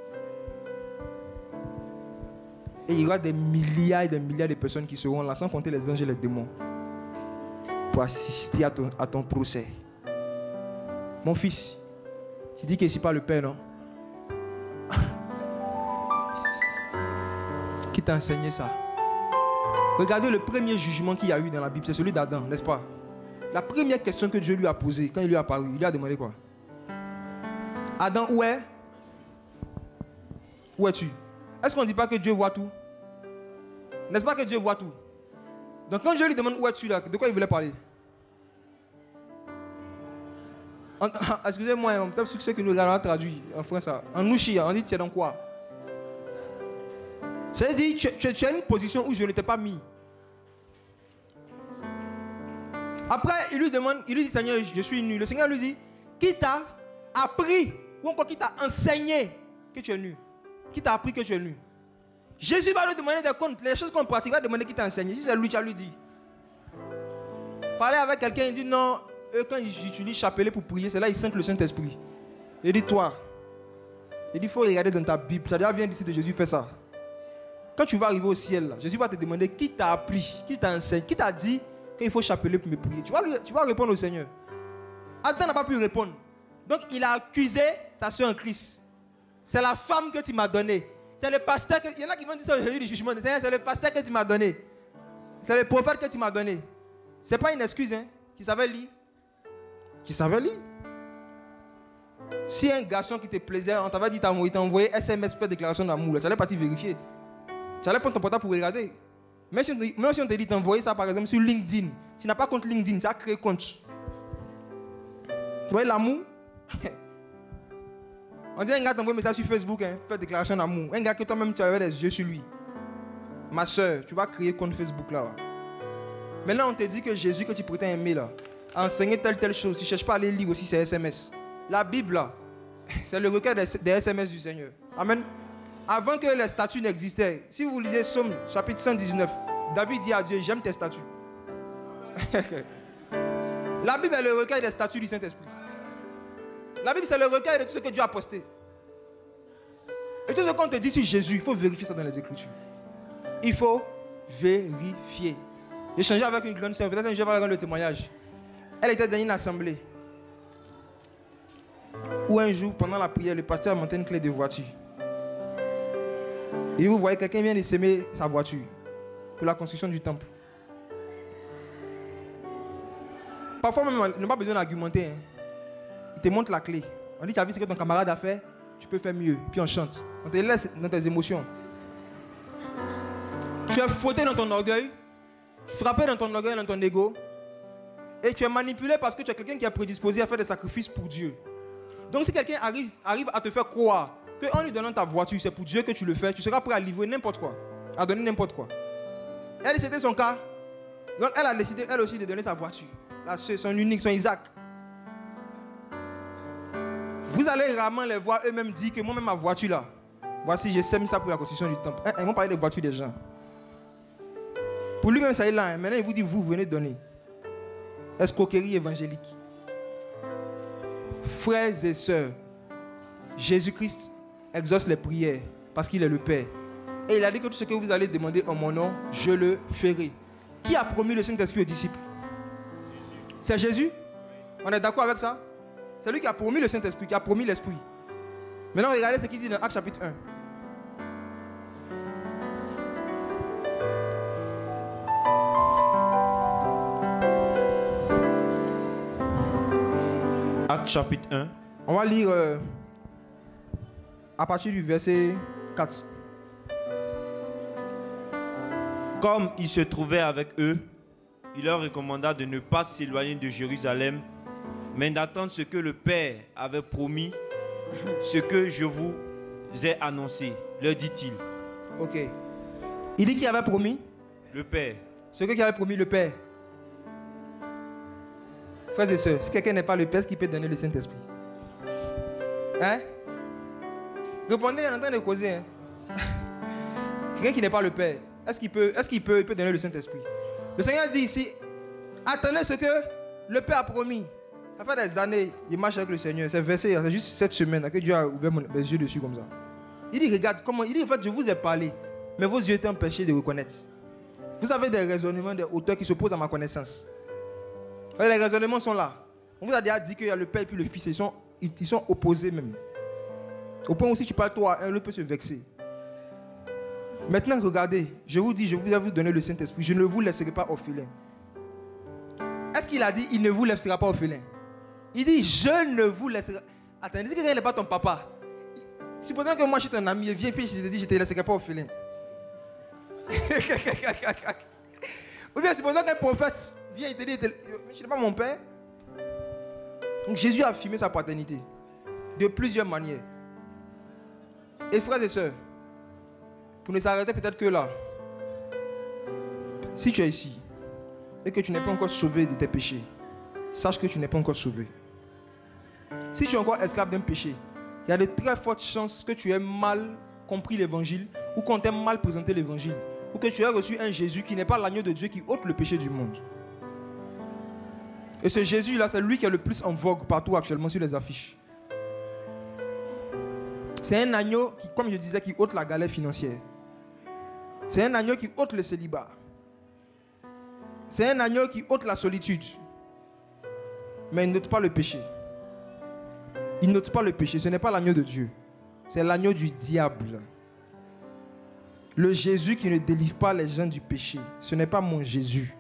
Et il y aura des milliards et des milliards de personnes qui seront là, sans compter les anges et les démons, pour assister à ton procès. Mon fils, tu dis que c'est pas le Père, non? Qui t'a enseigné ça? Regardez le premier jugement qu'il y a eu dans la Bible, c'est celui d'Adam, n'est-ce pas? La première question que Dieu lui a posée, quand il lui a apparu, il lui a demandé quoi? Adam, où es? Où es-tu? Est-ce qu'on ne dit pas que Dieu voit tout? N'est-ce pas que Dieu voit tout? Donc quand Dieu lui demande où es-tu là, de quoi il voulait parler? Excusez-moi, peut-être ceux qui nous regardent traduit en français. En Nouchi, on dit tu es dans quoi? C'est-à-dire tu es une position où je ne t'ai pas mis. Après, il lui dit Seigneur, je suis nu. Le Seigneur lui dit, qui t'a appris ou encore qui t'a enseigné que tu es nu? Qui t'a appris que tu es nu? Jésus va lui demander des comptes. Les choses qu'on pratique, il va demander qui t'a enseigné. Si c'est lui, tu vas lui dire. Parler avec quelqu'un, il dit non, quand j'utilise chapelet pour prier, c'est là ils sentent le Saint-Esprit. Il dit toi. Il dit il faut regarder dans ta Bible. Ça vient d'ici de Jésus, fais ça. Quand tu vas arriver au ciel, là, Jésus va te demander qui t'a appris, qui t'a enseigné, qui t'a dit qu'il faut chapeler pour me prier. Tu vas répondre au Seigneur. Adam n'a pas pu répondre. Donc il a accusé sa soeur en Christ. C'est la femme que tu m'as donnée. C'est le pasteur que... Il y en a qui vont dire ça aujourd'hui du jugement. C'est le pasteur que tu m'as donné. C'est le prophète que tu m'as donné. Ce n'est pas une excuse, hein, qui savait lire. Qui savait lire. Si un garçon qui te plaisait, on t'avait dit, il t'a envoyé SMS pour faire déclaration d'amour, tu allais partir vérifier. Tu allais prendre ton portable pour regarder. Même si on te dit d'envoyer ça par exemple sur LinkedIn, tu n'as pas compte LinkedIn, tu as créé compte. Tu vois l'amour? On dit un gars t'envoie un message sur Facebook, hein, faire déclaration d'amour. Un gars que toi-même tu avais des yeux sur lui. Ma soeur, tu vas créer compte Facebook là. Maintenant on te dit que Jésus que tu pourrais aimer là, a enseigné telle chose. Tu ne cherches pas à aller lire aussi ses SMS. La Bible là, c'est le recueil des SMS du Seigneur. Amen. Avant que les statuts n'existaient, si vous lisez Somme chapitre 119, David dit à Dieu, j'aime tes statuts. La Bible est le recueil des statuts du Saint-Esprit. La Bible c'est le recueil de tout ce que Dieu a posté. Et tout ce qu'on te dit sur Jésus, il faut vérifier ça dans les Écritures. Il faut vérifier. J'ai échangé avec une grande sœur, peut-être un jour je vais rendre le témoignage. Elle était dans une assemblée où un jour, pendant la prière, le pasteur a monté une clé de voiture. Et vous voyez, quelqu'un vient de s'aimer sa voiture pour la construction du temple. Parfois même, on n'a pas besoin d'argumenter. Hein. Il te montre la clé. On dit, tu as vu ce que ton camarade a fait, tu peux faire mieux. Puis on chante. On te laisse dans tes émotions. Tu es fauté dans ton orgueil, frappé dans ton orgueil, dans ton ego. Et tu es manipulé parce que tu es quelqu'un qui est prédisposé à faire des sacrifices pour Dieu. Donc si quelqu'un arrive à te faire croire qu'en lui donnant ta voiture, c'est pour Dieu que tu le fais, tu seras prêt à livrer n'importe quoi, à donner n'importe quoi. Elle, c'était son cas. Donc elle a décidé, elle aussi, de donner sa voiture. Son unique, son Isaac. Vous allez rarement les voir eux-mêmes dire que moi-même ma voiture là, voici, j'ai sème ça pour la construction du temple. Ils vont parler des voitures des gens. Pour lui-même, ça est là. Hein. Maintenant, il vous dit, vous venez donner. Escroquerie évangélique. Frères et sœurs, Jésus-Christ exauce les prières parce qu'il est le Père. Et il a dit que tout ce que vous allez demander en mon nom, je le ferai. Qui a promis le Saint-Esprit aux disciples? C'est Jésus? On est d'accord avec ça? C'est lui qui a promis le Saint-Esprit, qui a promis l'Esprit. Maintenant, regardez ce qu'il dit dans Actes chapitre 1.
Actes chapitre 1.
On va lire à partir du verset 4.
Comme il se trouvait avec eux, il leur recommanda de ne pas s'éloigner de Jérusalem, mais d'attendre ce que le Père avait promis, ce que je vous ai annoncé, leur dit-il.
Ok. Il dit qu'il avait promis?
Le Père.
Ce que qui avait promis le Père. Frères et sœurs, si quelqu'un n'est pas le Père, est-ce qu'il peut donner le Saint-Esprit? Hein? Répondez, on est en train de causer. Hein? Quelqu'un qui n'est pas le Père, est-ce qu'il peut donner le Saint-Esprit? Le Seigneur dit ici, attendez ce que le Père a promis. Ça fait des années, il marche avec le Seigneur. C'est versé, c'est juste cette semaine que Dieu a ouvert mes yeux dessus comme ça. Il dit, regarde, comment, il dit, en fait, je vous ai parlé, mais vos yeux étaient empêchés de reconnaître. Vous avez des raisonnements, des hauteurs qui s'opposent à ma connaissance. Les raisonnements sont là.
On vous a déjà dit qu'il y a le Père et puis le Fils. Ils sont opposés même. Au point où si tu parles toi à un, l'autre peut se vexer. Maintenant, regardez, je vous dis, je vous ai donné le Saint-Esprit. Je ne vous laisserai pas orphelin. Est-ce qu'il a dit, il ne vous laissera pas orphelin? Il dit, je ne vous laisserai. Attends, il dit qu'il n'est pas ton papa. Supposons que moi je suis ton ami, viens puis je te dis, je ne te laisserai pas orphelin. Ou bien supposons qu'un prophète vient et te dit, je n'ai pas mon père. Donc Jésus a affirmé sa paternité de plusieurs manières. Et frères et sœurs, pour ne s'arrêter peut-être que là, si tu es ici et que tu n'es pas encore sauvé de tes péchés, sache que tu n'es pas encore sauvé. Si tu es encore esclave d'un péché, il y a de très fortes chances que tu aies mal compris l'évangile ou qu'on t'ait mal présenté l'évangile ou que tu aies reçu un Jésus qui n'est pas l'agneau de Dieu qui ôte le péché du monde. Et ce Jésus-là, c'est lui qui est le plus en vogue partout actuellement sur les affiches. C'est un agneau qui, comme je disais, qui ôte la galère financière. C'est un agneau qui ôte le célibat. C'est un agneau qui ôte la solitude. Mais il n'ôte pas le péché. Il n'ôte pas le péché. Ce n'est pas l'agneau de Dieu. C'est l'agneau du diable. Le Jésus qui ne délivre pas les gens du péché. Ce n'est pas mon Jésus.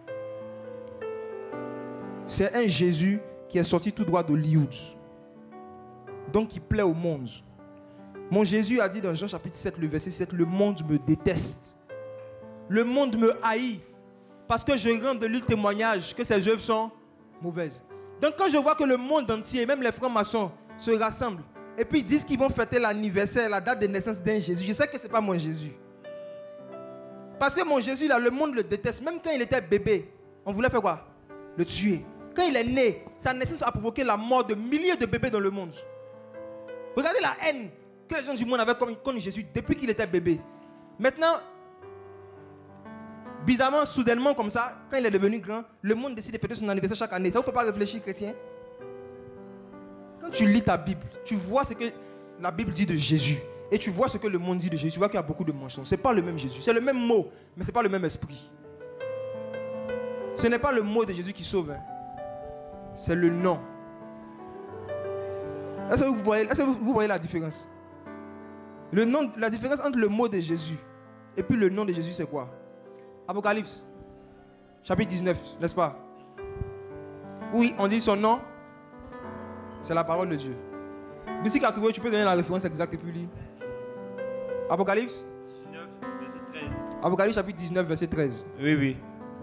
C'est un Jésus qui est sorti tout droit d'Hollywood. Donc qui plaît au monde. Mon Jésus a dit dans Jean chapitre 7, le verset 7, le monde me déteste. Le monde me haït. Parce que je rends de lui le témoignage que ses œuvres sont mauvaises. Donc quand je vois que le monde entier, même les francs-maçons, se rassemblent et puis ils disent qu'ils vont fêter l'anniversaire, la date de naissance d'un Jésus, je sais que ce n'est pas mon Jésus. Parce que mon Jésus, là, le monde le déteste. Même quand il était bébé, on voulait faire quoi? Le tuer. Quand il est né, sa naissance a provoqué la mort de milliers de bébés dans le monde. Regardez la haine que les gens du monde avaient contre Jésus depuis qu'il était bébé. Maintenant, bizarrement, soudainement comme ça, quand il est devenu grand, le monde décide de fêter son anniversaire chaque année. Ça ne vous fait pas réfléchir, chrétien? Quand tu lis ta Bible, tu vois ce que la Bible dit de Jésus. Et tu vois ce que le monde dit de Jésus. Tu vois qu'il y a beaucoup de mensonges. Ce n'est pas le même Jésus. C'est le même mot, mais ce n'est pas le même esprit. Ce n'est pas le mot de Jésus qui sauve. Hein. C'est le nom. Est-ce que vous voyez la différence? Le nom, la différence entre le mot de Jésus et puis le nom de Jésus, c'est quoi? Apocalypse, chapitre 19, n'est-ce pas? Oui, on dit son nom, c'est la parole de Dieu. D'ici qu'à trouver, tu peux donner la référence exacte et puis lire. Apocalypse
19, verset 13.
Apocalypse chapitre 19, verset 13.
Oui, oui.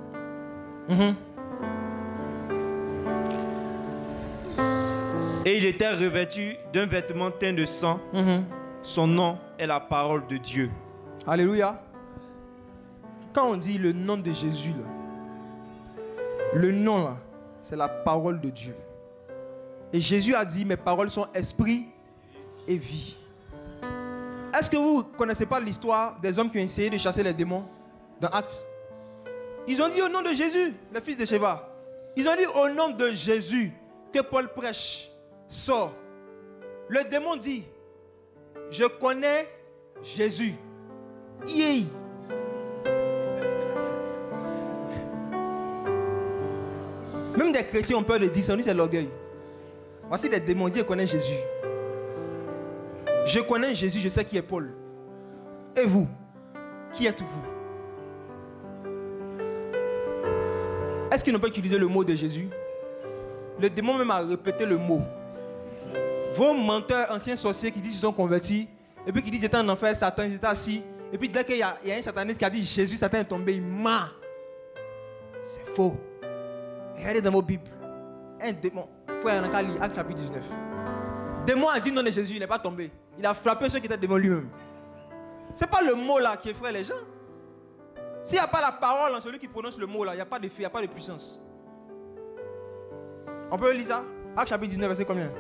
Et il était revêtu d'un vêtement teint de sang. Son nom est la parole de Dieu.
Alléluia. Quand on dit le nom de Jésus, là, le nom, là, c'est la parole de Dieu. Et Jésus a dit, mes paroles sont esprit et vie. Est-ce que vous ne connaissez pas l'histoire des hommes qui ont essayé de chasser les démons dans Actes? Ils ont dit au nom de Jésus, le fils de Sheba. Ils ont dit au nom de Jésus que Paul prêche, sort. Le démon dit, je connais Jésus. Yeah. Même des chrétiens ont peur de dire ça, on dit c'est l'orgueil. Voici des démons, disent je connais Jésus. Je connais Jésus, je sais qui est Paul. Et vous, qui êtes-vous? Est-ce qu'ils n'ont pas utilisé le mot de Jésus? Le démon même a répété le mot. Vos menteurs, anciens sorciers qui disent qu'ils sont convertis, et puis qui disent qu'ils étaient en enfer, Satan, ils étaient assis. Et puis dès qu'il y a un sataniste qui a dit Jésus, Satan est tombé, il ment. C'est faux. Regardez dans vos Bibles. Un démon, frère, on a qu'à lire Actes chapitre 19. Démon a dit non de Jésus, il n'est pas tombé. Il a frappé ceux qui étaient devant lui-même. Ce n'est pas le mot là qui effraie les gens. S'il n'y a pas la parole en celui qui prononce le mot là, il n'y a pas d'effet, il n'y a pas de puissance. On peut lire ça? Actes chapitre 19, verset combien?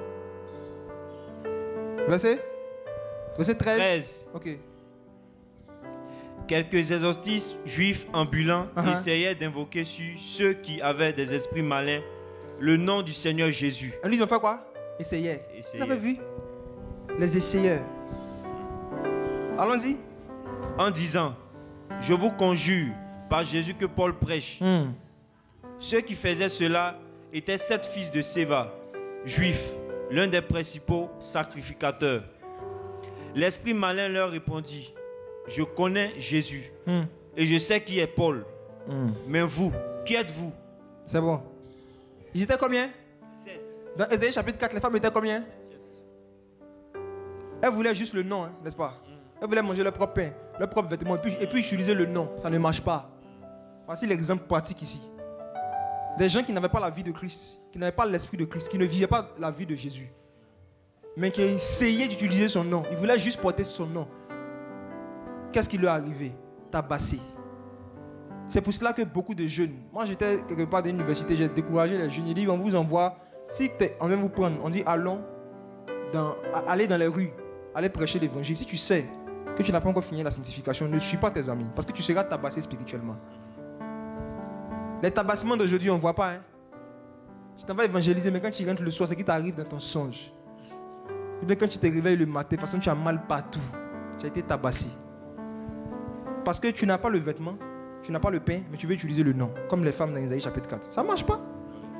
Verset 13. Ok.
Quelques exorcistes juifs ambulants essayaient d'invoquer sur ceux qui avaient des esprits malins le nom du Seigneur Jésus.
Et ils ont fait quoi? Essayaient. Vous avez vu? Les essayeurs. Allons-y.
En disant, je vous conjure par Jésus que Paul prêche. Ceux qui faisaient cela étaient 7 fils de Séva, juif, l'un des principaux sacrificateurs. L'esprit malin leur répondit, je connais Jésus et je sais qui est Paul. Mais vous, qui êtes-vous?
C'est bon. Ils étaient combien?
7.
Dans Ésaïe chapitre 4, les femmes étaient combien? 7. Elles voulaient juste le nom, hein, n'est-ce pas? Elles voulaient manger leur propre pain, leur propre vêtement, et puis utiliser le nom. Ça ne marche pas. Voici l'exemple pratique ici. Des gens qui n'avaient pas la vie de Christ, qui n'avaient pas l'esprit de Christ, qui ne vivaient pas la vie de Jésus, mais qui essayaient d'utiliser son nom. Ils voulaient juste porter son nom. Qu'est-ce qui leur est arrivé? Tabassé. C'est pour cela que beaucoup de jeunes, moi j'étais quelque part dans l'université, j'ai découragé les jeunes. Ils disent, on vous envoie, si on vient vous prendre, on dit allez dans les rues, allez prêcher l'évangile. Si tu sais que tu n'as pas encore fini la sanctification, ne suis pas tes amis, parce que tu seras tabassé spirituellement. Les tabassements d'aujourd'hui, on ne voit pas. Hein? Tu t'en vas évangéliser, mais quand tu rentres le soir, c'est qui t'arrive dans ton songe. Et bien quand tu te réveilles le matin, de toute façon tu as mal partout. Tu as été tabassé. Parce que tu n'as pas le vêtement, tu n'as pas le pain, mais tu veux utiliser le nom. Comme les femmes dans Ésaïe chapitre 4. Ça ne marche pas.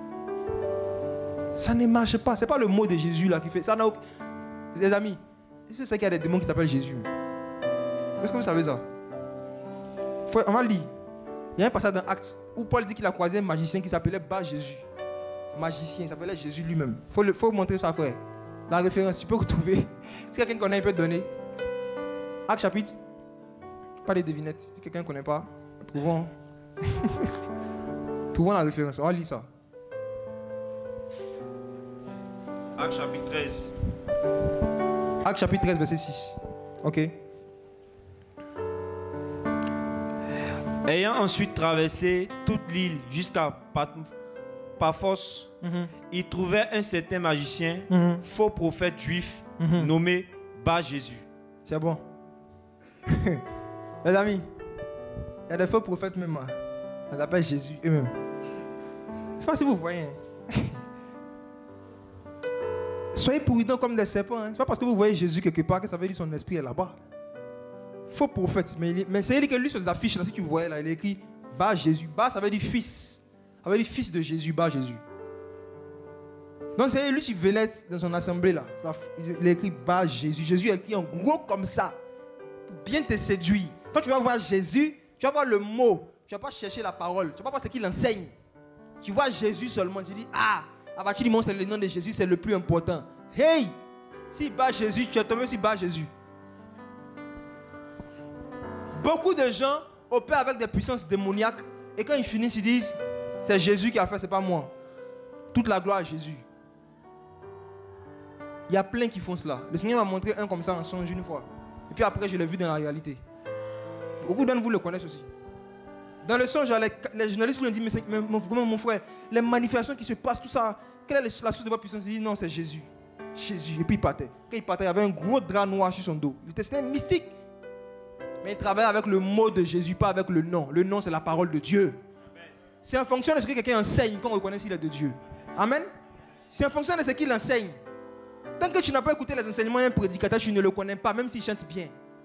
Ça ne marche pas. Ce n'est pas le mot de Jésus là qui fait. Ça n'a aucun... Les amis, c'est ça qu'il y a des démons qui s'appellent Jésus. Est-ce que vous savez ça? On va lire. Il y a un passage dans Actes où Paul dit qu'il a croisé un magicien qui s'appelait Bar Jésus. Magicien, il s'appelait Jésus lui-même. Il faut montrer ça, frère. La référence, tu peux retrouver. Si quelqu'un connaît, il peut te donner. Actes chapitre. Pas les devinettes. Si quelqu'un ne connaît pas, trouvons. Trouvons la référence. On va lire ça.
Actes chapitre 13.
Actes chapitre 13, verset 6. Ok.
Ayant ensuite traversé toute l'île jusqu'à Paphos, il trouvait un certain magicien, faux prophète juif, nommé Bar Jésus.
C'est bon. Les amis, il y a des faux prophètes même. On appelle Jésus eux-mêmes. Je ne sais pas si vous voyez. Soyez prudents comme des serpents. Ce n'est pas parce que vous voyez Jésus quelque part que ça veut dire que son esprit est là-bas. Faux prophète. Mais c'est lui que lui sur les affiches, là, si tu vois, là, il est écrit Bar Jésus. Bar, ça veut dire fils. Ça veut dire fils de Jésus, Bar Jésus. Donc c'est lui qui venait dans son assemblée là. Il est écrit Bar Jésus. Jésus est écrit en gros comme ça. Pour bien te séduire. Quand tu vas voir Jésus, tu vas voir le mot. Tu ne vas pas chercher la parole. Tu ne vas pas voir ce qu'il enseigne. Tu vois Jésus seulement. Tu dis, à partir du moment où c'est le nom de Jésus, c'est le plus important. Hey! Si Bar Jésus, tu es tombé sur Bar Jésus. Beaucoup de gens opèrent avec des puissances démoniaques. Et quand ils finissent, ils disent, c'est Jésus qui a fait, c'est pas moi. Toute la gloire à Jésus. Il y a plein qui font cela. Le Seigneur m'a montré un comme ça en songe une fois. Et puis après, je l'ai vu dans la réalité. Beaucoup d'entre vous le connaissent aussi. Dans le songe, les journalistes lui ont dit, mais mon frère, les manifestations qui se passent, tout ça, quelle est la source de votre puissance? Il dit, non, c'est Jésus. Jésus. Et puis il partait. Quand il partait, il y avait un gros drap noir sur son dos. C'était un mystique. Mais il travaillait avec le mot de Jésus, pas avec le nom. Le nom, c'est la parole de Dieu. C'est en fonction de ce que quelqu'un enseigne qu'on reconnaît s'il est de Dieu. Amen. C'est en fonction de ce qu'il enseigne. Tant que tu n'as pas écouté les enseignements d'un prédicateur, tu ne le connais pas, même s'il chante bien.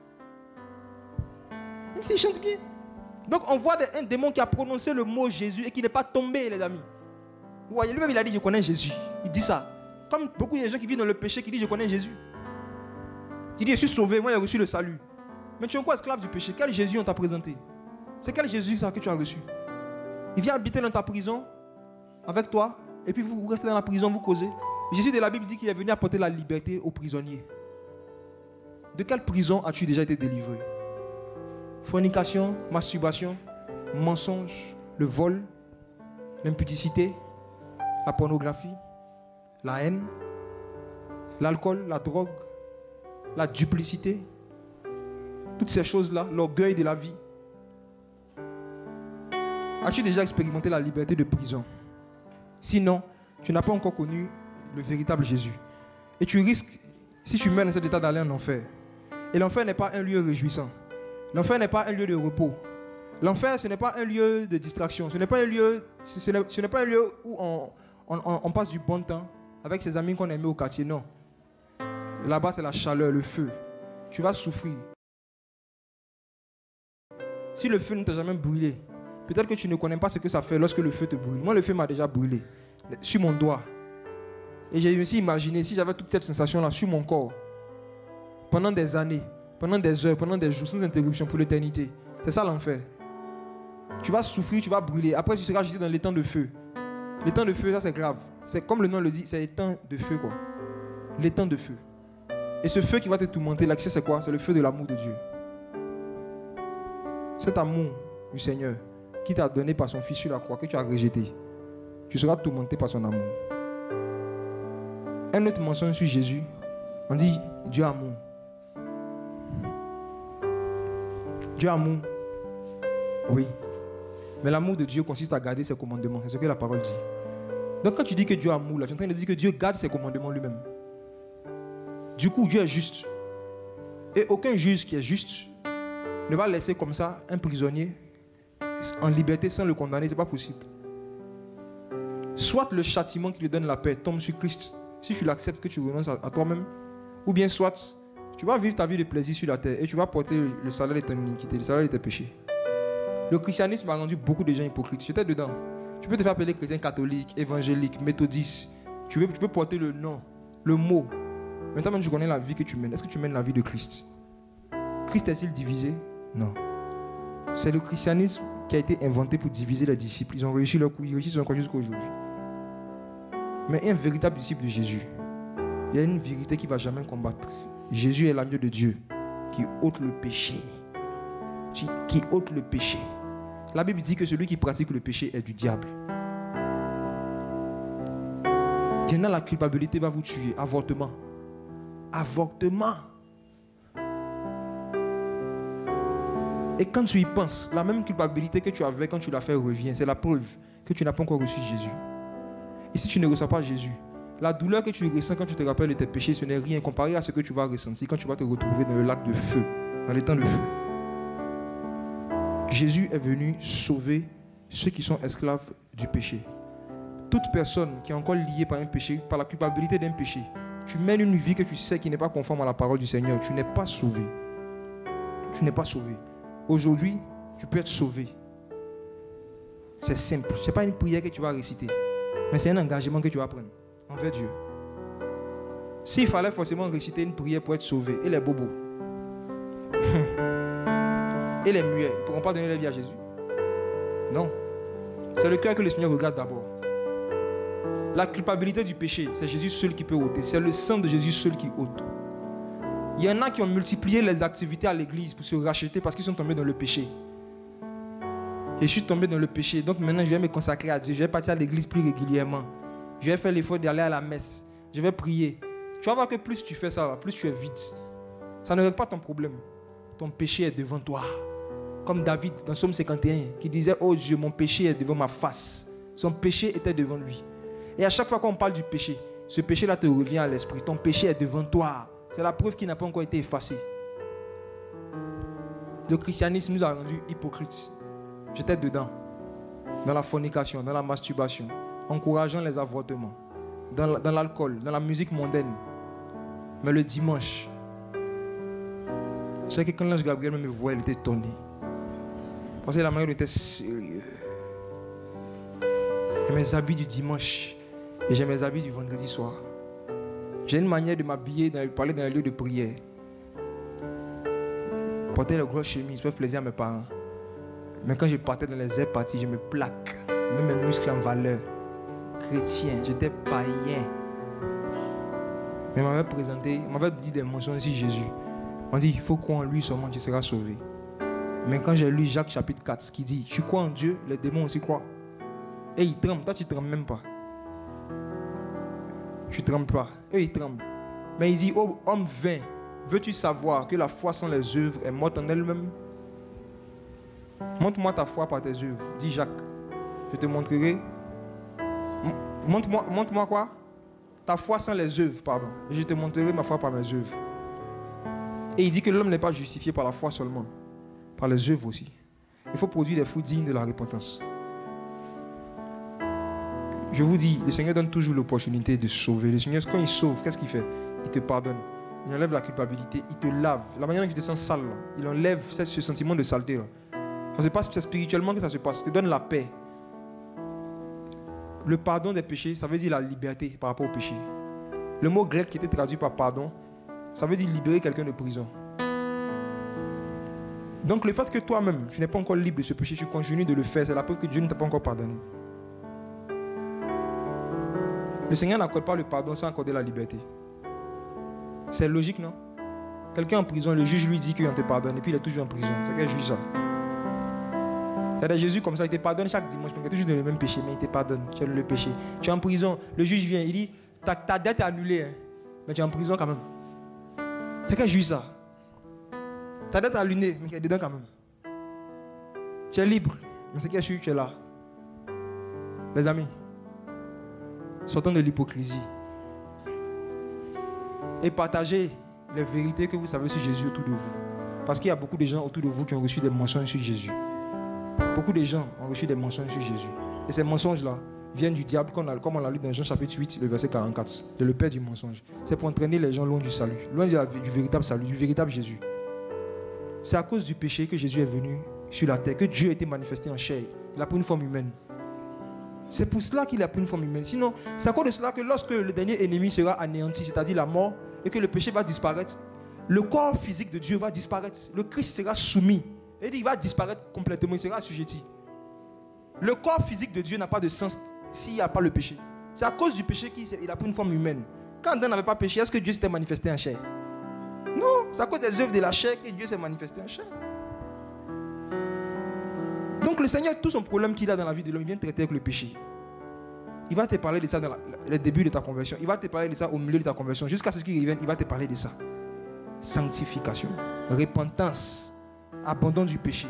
Même s'il chante bien. Donc on voit un démon qui a prononcé le mot Jésus et qui n'est pas tombé, les amis. Vous voyez, lui-même il a dit, je connais Jésus. Il dit ça. Comme beaucoup de gens qui vivent dans le péché, qui disent, je connais Jésus. Il dit, je suis sauvé, moi j'ai reçu le salut. Mais tu es encore esclave du péché. Quel Jésus on t'a présenté? C'est quel Jésus ça que tu as reçu? Il vient habiter dans ta prison avec toi, et puis vous restez dans la prison, vous causez. Jésus de la Bible dit qu'il est venu apporter la liberté aux prisonniers. De quelle prison as-tu déjà été délivré? Fornication, masturbation, mensonge, le vol, l'impudicité, la pornographie, la haine, l'alcool, la drogue, la duplicité. Toutes ces choses-là, l'orgueil de la vie. As-tu déjà expérimenté la liberté de prison? Sinon, tu n'as pas encore connu le véritable Jésus. Et tu risques, si tu meurs dans cet état, d'aller en enfer. Et l'enfer n'est pas un lieu réjouissant. L'enfer n'est pas un lieu de repos. L'enfer, ce n'est pas un lieu de distraction. Ce n'est pas un lieu, ce n'est pas un lieu où on passe du bon temps avec ses amis qu'on aimait au quartier. Non. Là-bas, c'est la chaleur, le feu. Tu vas souffrir. Si le feu ne t'a jamais brûlé, peut-être que tu ne connais pas ce que ça fait lorsque le feu te brûle. Moi, le feu m'a déjà brûlé sur mon doigt. Et je me suis imaginé si j'avais toute cette sensation-là sur mon corps, pendant des années, pendant des heures, pendant des jours, sans interruption pour l'éternité. C'est ça l'enfer. Tu vas souffrir, tu vas brûler. Après, tu seras jeté dans les temps de feu. Les temps de feu, ça c'est grave. C'est comme le nom le dit, c'est les temps de feu, quoi. Les temps de feu. Et ce feu qui va te tourmenter, l'accès c'est quoi? C'est le feu de l'amour de Dieu. Cet amour du Seigneur qui t'a donné par son Fils sur la croix, que tu as rejeté, tu seras tourmenté par son amour. Un autre mensonge sur Jésus, on dit Dieu amour. Dieu amour, oui. Mais l'amour de Dieu consiste à garder ses commandements. C'est ce que la parole dit. Donc quand tu dis que Dieu amour, là, tu es en train de dire que Dieu garde ses commandements lui-même. Du coup, Dieu est juste. Et aucun juge qui est juste ne va laisser comme ça un prisonnier en liberté sans le condamner. Ce n'est pas possible. Soit le châtiment qui lui donne la paix tombe sur Christ, si tu l'acceptes, que tu renonces à toi-même, ou bien soit tu vas vivre ta vie de plaisir sur la terre et tu vas porter le salaire de ton iniquité, le salaire de tes péchés. Le christianisme a rendu beaucoup de gens hypocrites. J'étais dedans. Tu peux te faire appeler chrétien catholique, évangélique, méthodiste. Tu peux porter le nom, le mot. Maintenant, tu connais la vie que tu mènes. Est-ce que tu mènes la vie de Christ? Christ est-il divisé? Non. C'est le christianisme qui a été inventé pour diviser les disciples. Ils ont réussi leur coup, ils réussissent encore jusqu'à aujourd'hui. Mais un véritable disciple de Jésus, il y a une vérité qui ne va jamais combattre. Jésus est l'agneau de Dieu qui ôte le péché. Qui ôte le péché. La Bible dit que celui qui pratique le péché est du diable. Il y en a, la culpabilité va vous tuer. Avortement. Avortement. Et quand tu y penses, la même culpabilité que tu avais quand tu l'as fait revient. C'est la preuve que tu n'as pas encore reçu Jésus. Et si tu ne reçois pas Jésus, la douleur que tu ressens quand tu te rappelles de tes péchés, ce n'est rien comparé à ce que tu vas ressentir quand tu vas te retrouver dans le lac de feu, dans les temps de feu. Jésus est venu sauver ceux qui sont esclaves du péché. Toute personne qui est encore liée par un péché, par la culpabilité d'un péché, tu mènes une vie que tu sais qui n'est pas conforme à la parole du Seigneur, tu n'es pas sauvé. Tu n'es pas sauvé. Aujourd'hui, tu peux être sauvé. C'est simple. Ce n'est pas une prière que tu vas réciter, mais c'est un engagement que tu vas prendre envers Dieu. S'il fallait forcément réciter une prière pour être sauvé, et les bobos, et les muets, ils ne pourront pas donner la vie à Jésus? Non. C'est le cœur que le Seigneur regarde d'abord. La culpabilité du péché, c'est Jésus seul qui peut ôter. C'est le sang de Jésus seul qui ôte. Il y en a qui ont multiplié les activités à l'église pour se racheter parce qu'ils sont tombés dans le péché. Et je suis tombé dans le péché. Donc maintenant, je vais me consacrer à Dieu. Je vais partir à l'église plus régulièrement. Je vais faire l'effort d'aller à la messe. Je vais prier. Tu vas voir que plus tu fais ça, plus tu es vide. Ça ne règle pas ton problème. Ton péché est devant toi. Comme David dans Psaume 51 qui disait: oh Dieu, mon péché est devant ma face. Son péché était devant lui. Et à chaque fois qu'on parle du péché, ce péché-là te revient à l'esprit. Ton péché est devant toi. C'est la preuve qu'il n'a pas encore été effacé. Le christianisme nous a rendus hypocrites. J'étais dedans. Dans la fornication, dans la masturbation, encourageant les avortements, dans l'alcool, dans la musique mondaine. Mais le dimanche, je sais que quand l'ange Gabriel me voyait, il était étonné. Parce que la manière était sérieux. J'ai mes habits du dimanche et j'ai mes habits du vendredi soir. J'ai une manière de m'habiller, de parler dans les lieux de prière. Porter les grosses chemises, faire plaisir à mes parents. Mais quand je partais dans les airs parties, je me plaque. Même mes muscles en valeur. Chrétien, j'étais païen. Mais on m'avait présenté, on m'avait dit des mentions sur Jésus. On dit, il faut croire en lui seulement, tu seras sauvé. Mais quand j'ai lu Jacques chapitre 4, qui dit, tu crois en Dieu, les démons aussi croient. Et ils tremblent, toi tu ne trembles même pas. Tu ne trembles pas, eux ils tremblent. Mais il dit, oh homme vain, veux-tu savoir que la foi sans les œuvres est morte en elle-même? Montre-moi ta foi par tes œuvres, dit Jacques. Je te montrerai. Montre-moi quoi? Ta foi sans les œuvres, pardon. Et je te montrerai ma foi par mes œuvres. Et il dit que l'homme n'est pas justifié par la foi seulement, par les œuvres aussi. Il faut produire des fruits dignes de la repentance. Je vous dis, le Seigneur donne toujours l'opportunité de sauver. Le Seigneur, quand il sauve, qu'est-ce qu'il fait? Il te pardonne. Il enlève la culpabilité. Il te lave. La manière dont tu te sens sale, là, il enlève ce sentiment de saleté. Là. Ça se passe, c'est spirituellement que ça se passe. Il te donne la paix. Le pardon des péchés, ça veut dire la liberté par rapport au péché. Le mot grec qui était traduit par pardon, ça veut dire libérer quelqu'un de prison. Donc le fait que toi-même, tu n'es pas encore libre de ce péché, tu continues de le faire, c'est la preuve que Dieu ne t'a pas encore pardonné. Le Seigneur n'accorde pas le pardon sans accorder la liberté. C'est logique, non? Quelqu'un en prison, le juge lui dit qu'on te pardonne et puis il est toujours en prison. C'est quel juge ça? Il y a des Jésus comme ça, il te pardonne chaque dimanche, mais il est toujours dans le même péché, mais il te pardonne. Tu as le péché. Tu es en prison, le juge vient, il dit ta dette est annulée, hein, mais tu es en prison quand même. C'est quel juge ça? Ta dette est annulée, mais tu es dedans quand même. Tu es libre, mais c'est quel juge tu es là? Les amis, sortons de l'hypocrisie et partagez les vérités que vous savez sur Jésus autour de vous. Parce qu'il y a beaucoup de gens autour de vous qui ont reçu des mensonges sur Jésus. Beaucoup de gens ont reçu des mensonges sur Jésus. Et ces mensonges-là viennent du diable, comme on l'a lu dans Jean chapitre 8, le verset 44, de le père du mensonge. C'est pour entraîner les gens loin du salut, loin du véritable salut, du véritable Jésus. C'est à cause du péché que Jésus est venu sur la terre, que Dieu a été manifesté en chair. Il a pris une forme humaine. C'est pour cela qu'il a pris une forme humaine. Sinon, c'est à cause de cela que lorsque le dernier ennemi sera anéanti, c'est-à-dire la mort, et que le péché va disparaître, le corps physique de Dieu va disparaître. Le Christ sera soumis. Et il va disparaître complètement, il sera assujetti. Le corps physique de Dieu n'a pas de sens s'il n'y a pas le péché. C'est à cause du péché qu'il a pris une forme humaine. Quand Adam n'avait pas péché, est-ce que Dieu s'était manifesté en chair? Non, c'est à cause des œuvres de la chair que Dieu s'est manifesté en chair. Donc le Seigneur, tout son problème qu'il a dans la vie de l'homme, il vient traiter avec le péché. Il va te parler de ça dans le début de ta conversion. Il va te parler de ça au milieu de ta conversion. Jusqu'à ce qu'il revienne, il va te parler de ça. Sanctification, repentance, abandon du péché.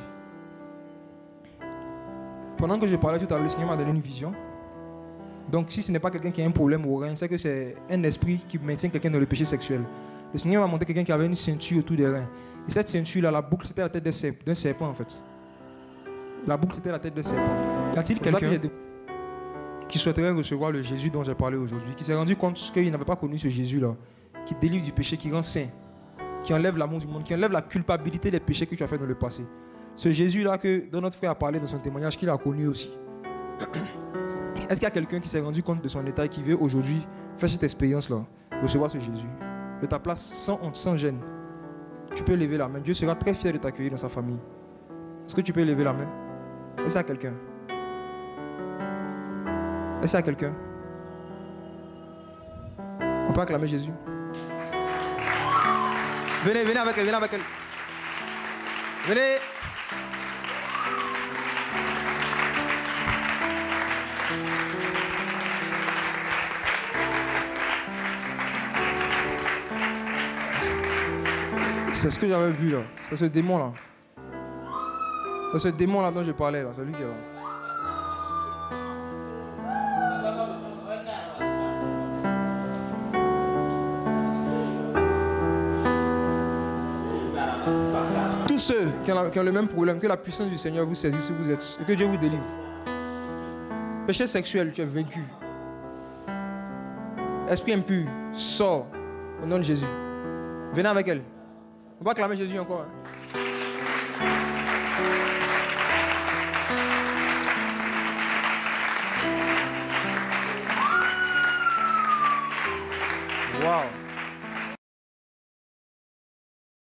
Pendant que je parlais tout à l'heure, le Seigneur m'a donné une vision. Donc si ce n'est pas quelqu'un qui a un problème au rein, c'est que c'est un esprit qui maintient quelqu'un dans le péché sexuel. Le Seigneur m'a montré quelqu'un qui avait une ceinture autour des reins. Et cette ceinture-là, la boucle, c'était la tête d'un serpent en fait. La boucle, c'était la tête d'un serpent. Y a-t-il quelqu'un qui souhaiterait recevoir le Jésus dont j'ai parlé aujourd'hui, qui s'est rendu compte qu'il n'avait pas connu ce Jésus-là, qui délivre du péché, qui rend saint, qui enlève l'amour du monde, qui enlève la culpabilité des péchés que tu as fait dans le passé? Ce Jésus-là dont notre frère a parlé dans son témoignage, qu'il a connu aussi. Est-ce qu'il y a quelqu'un qui s'est rendu compte de son état et qui veut aujourd'hui faire cette expérience-là, recevoir ce Jésus de ta place, sans honte, sans gêne? Tu peux lever la main. Dieu sera très fier de t'accueillir dans sa famille. Est-ce que tu peux lever la main? Est-ce qu'il y a quelqu'un? Est-ce qu'il y a quelqu'un? On peut acclamer Jésus. Venez, venez avec elle, venez avec elle. Venez. C'est ce que j'avais vu là. C'est ce démon là. C'est ce démon là dont je parlais là. C'est lui qui est là. Tous ceux qui ont le même problème, que la puissance du Seigneur vous saisisse où vous êtes et que Dieu vous délivre. Péché sexuel, tu es vaincu. Esprit impur, sors au nom de Jésus. Venez avec elle. On va acclamer Jésus encore. Wow.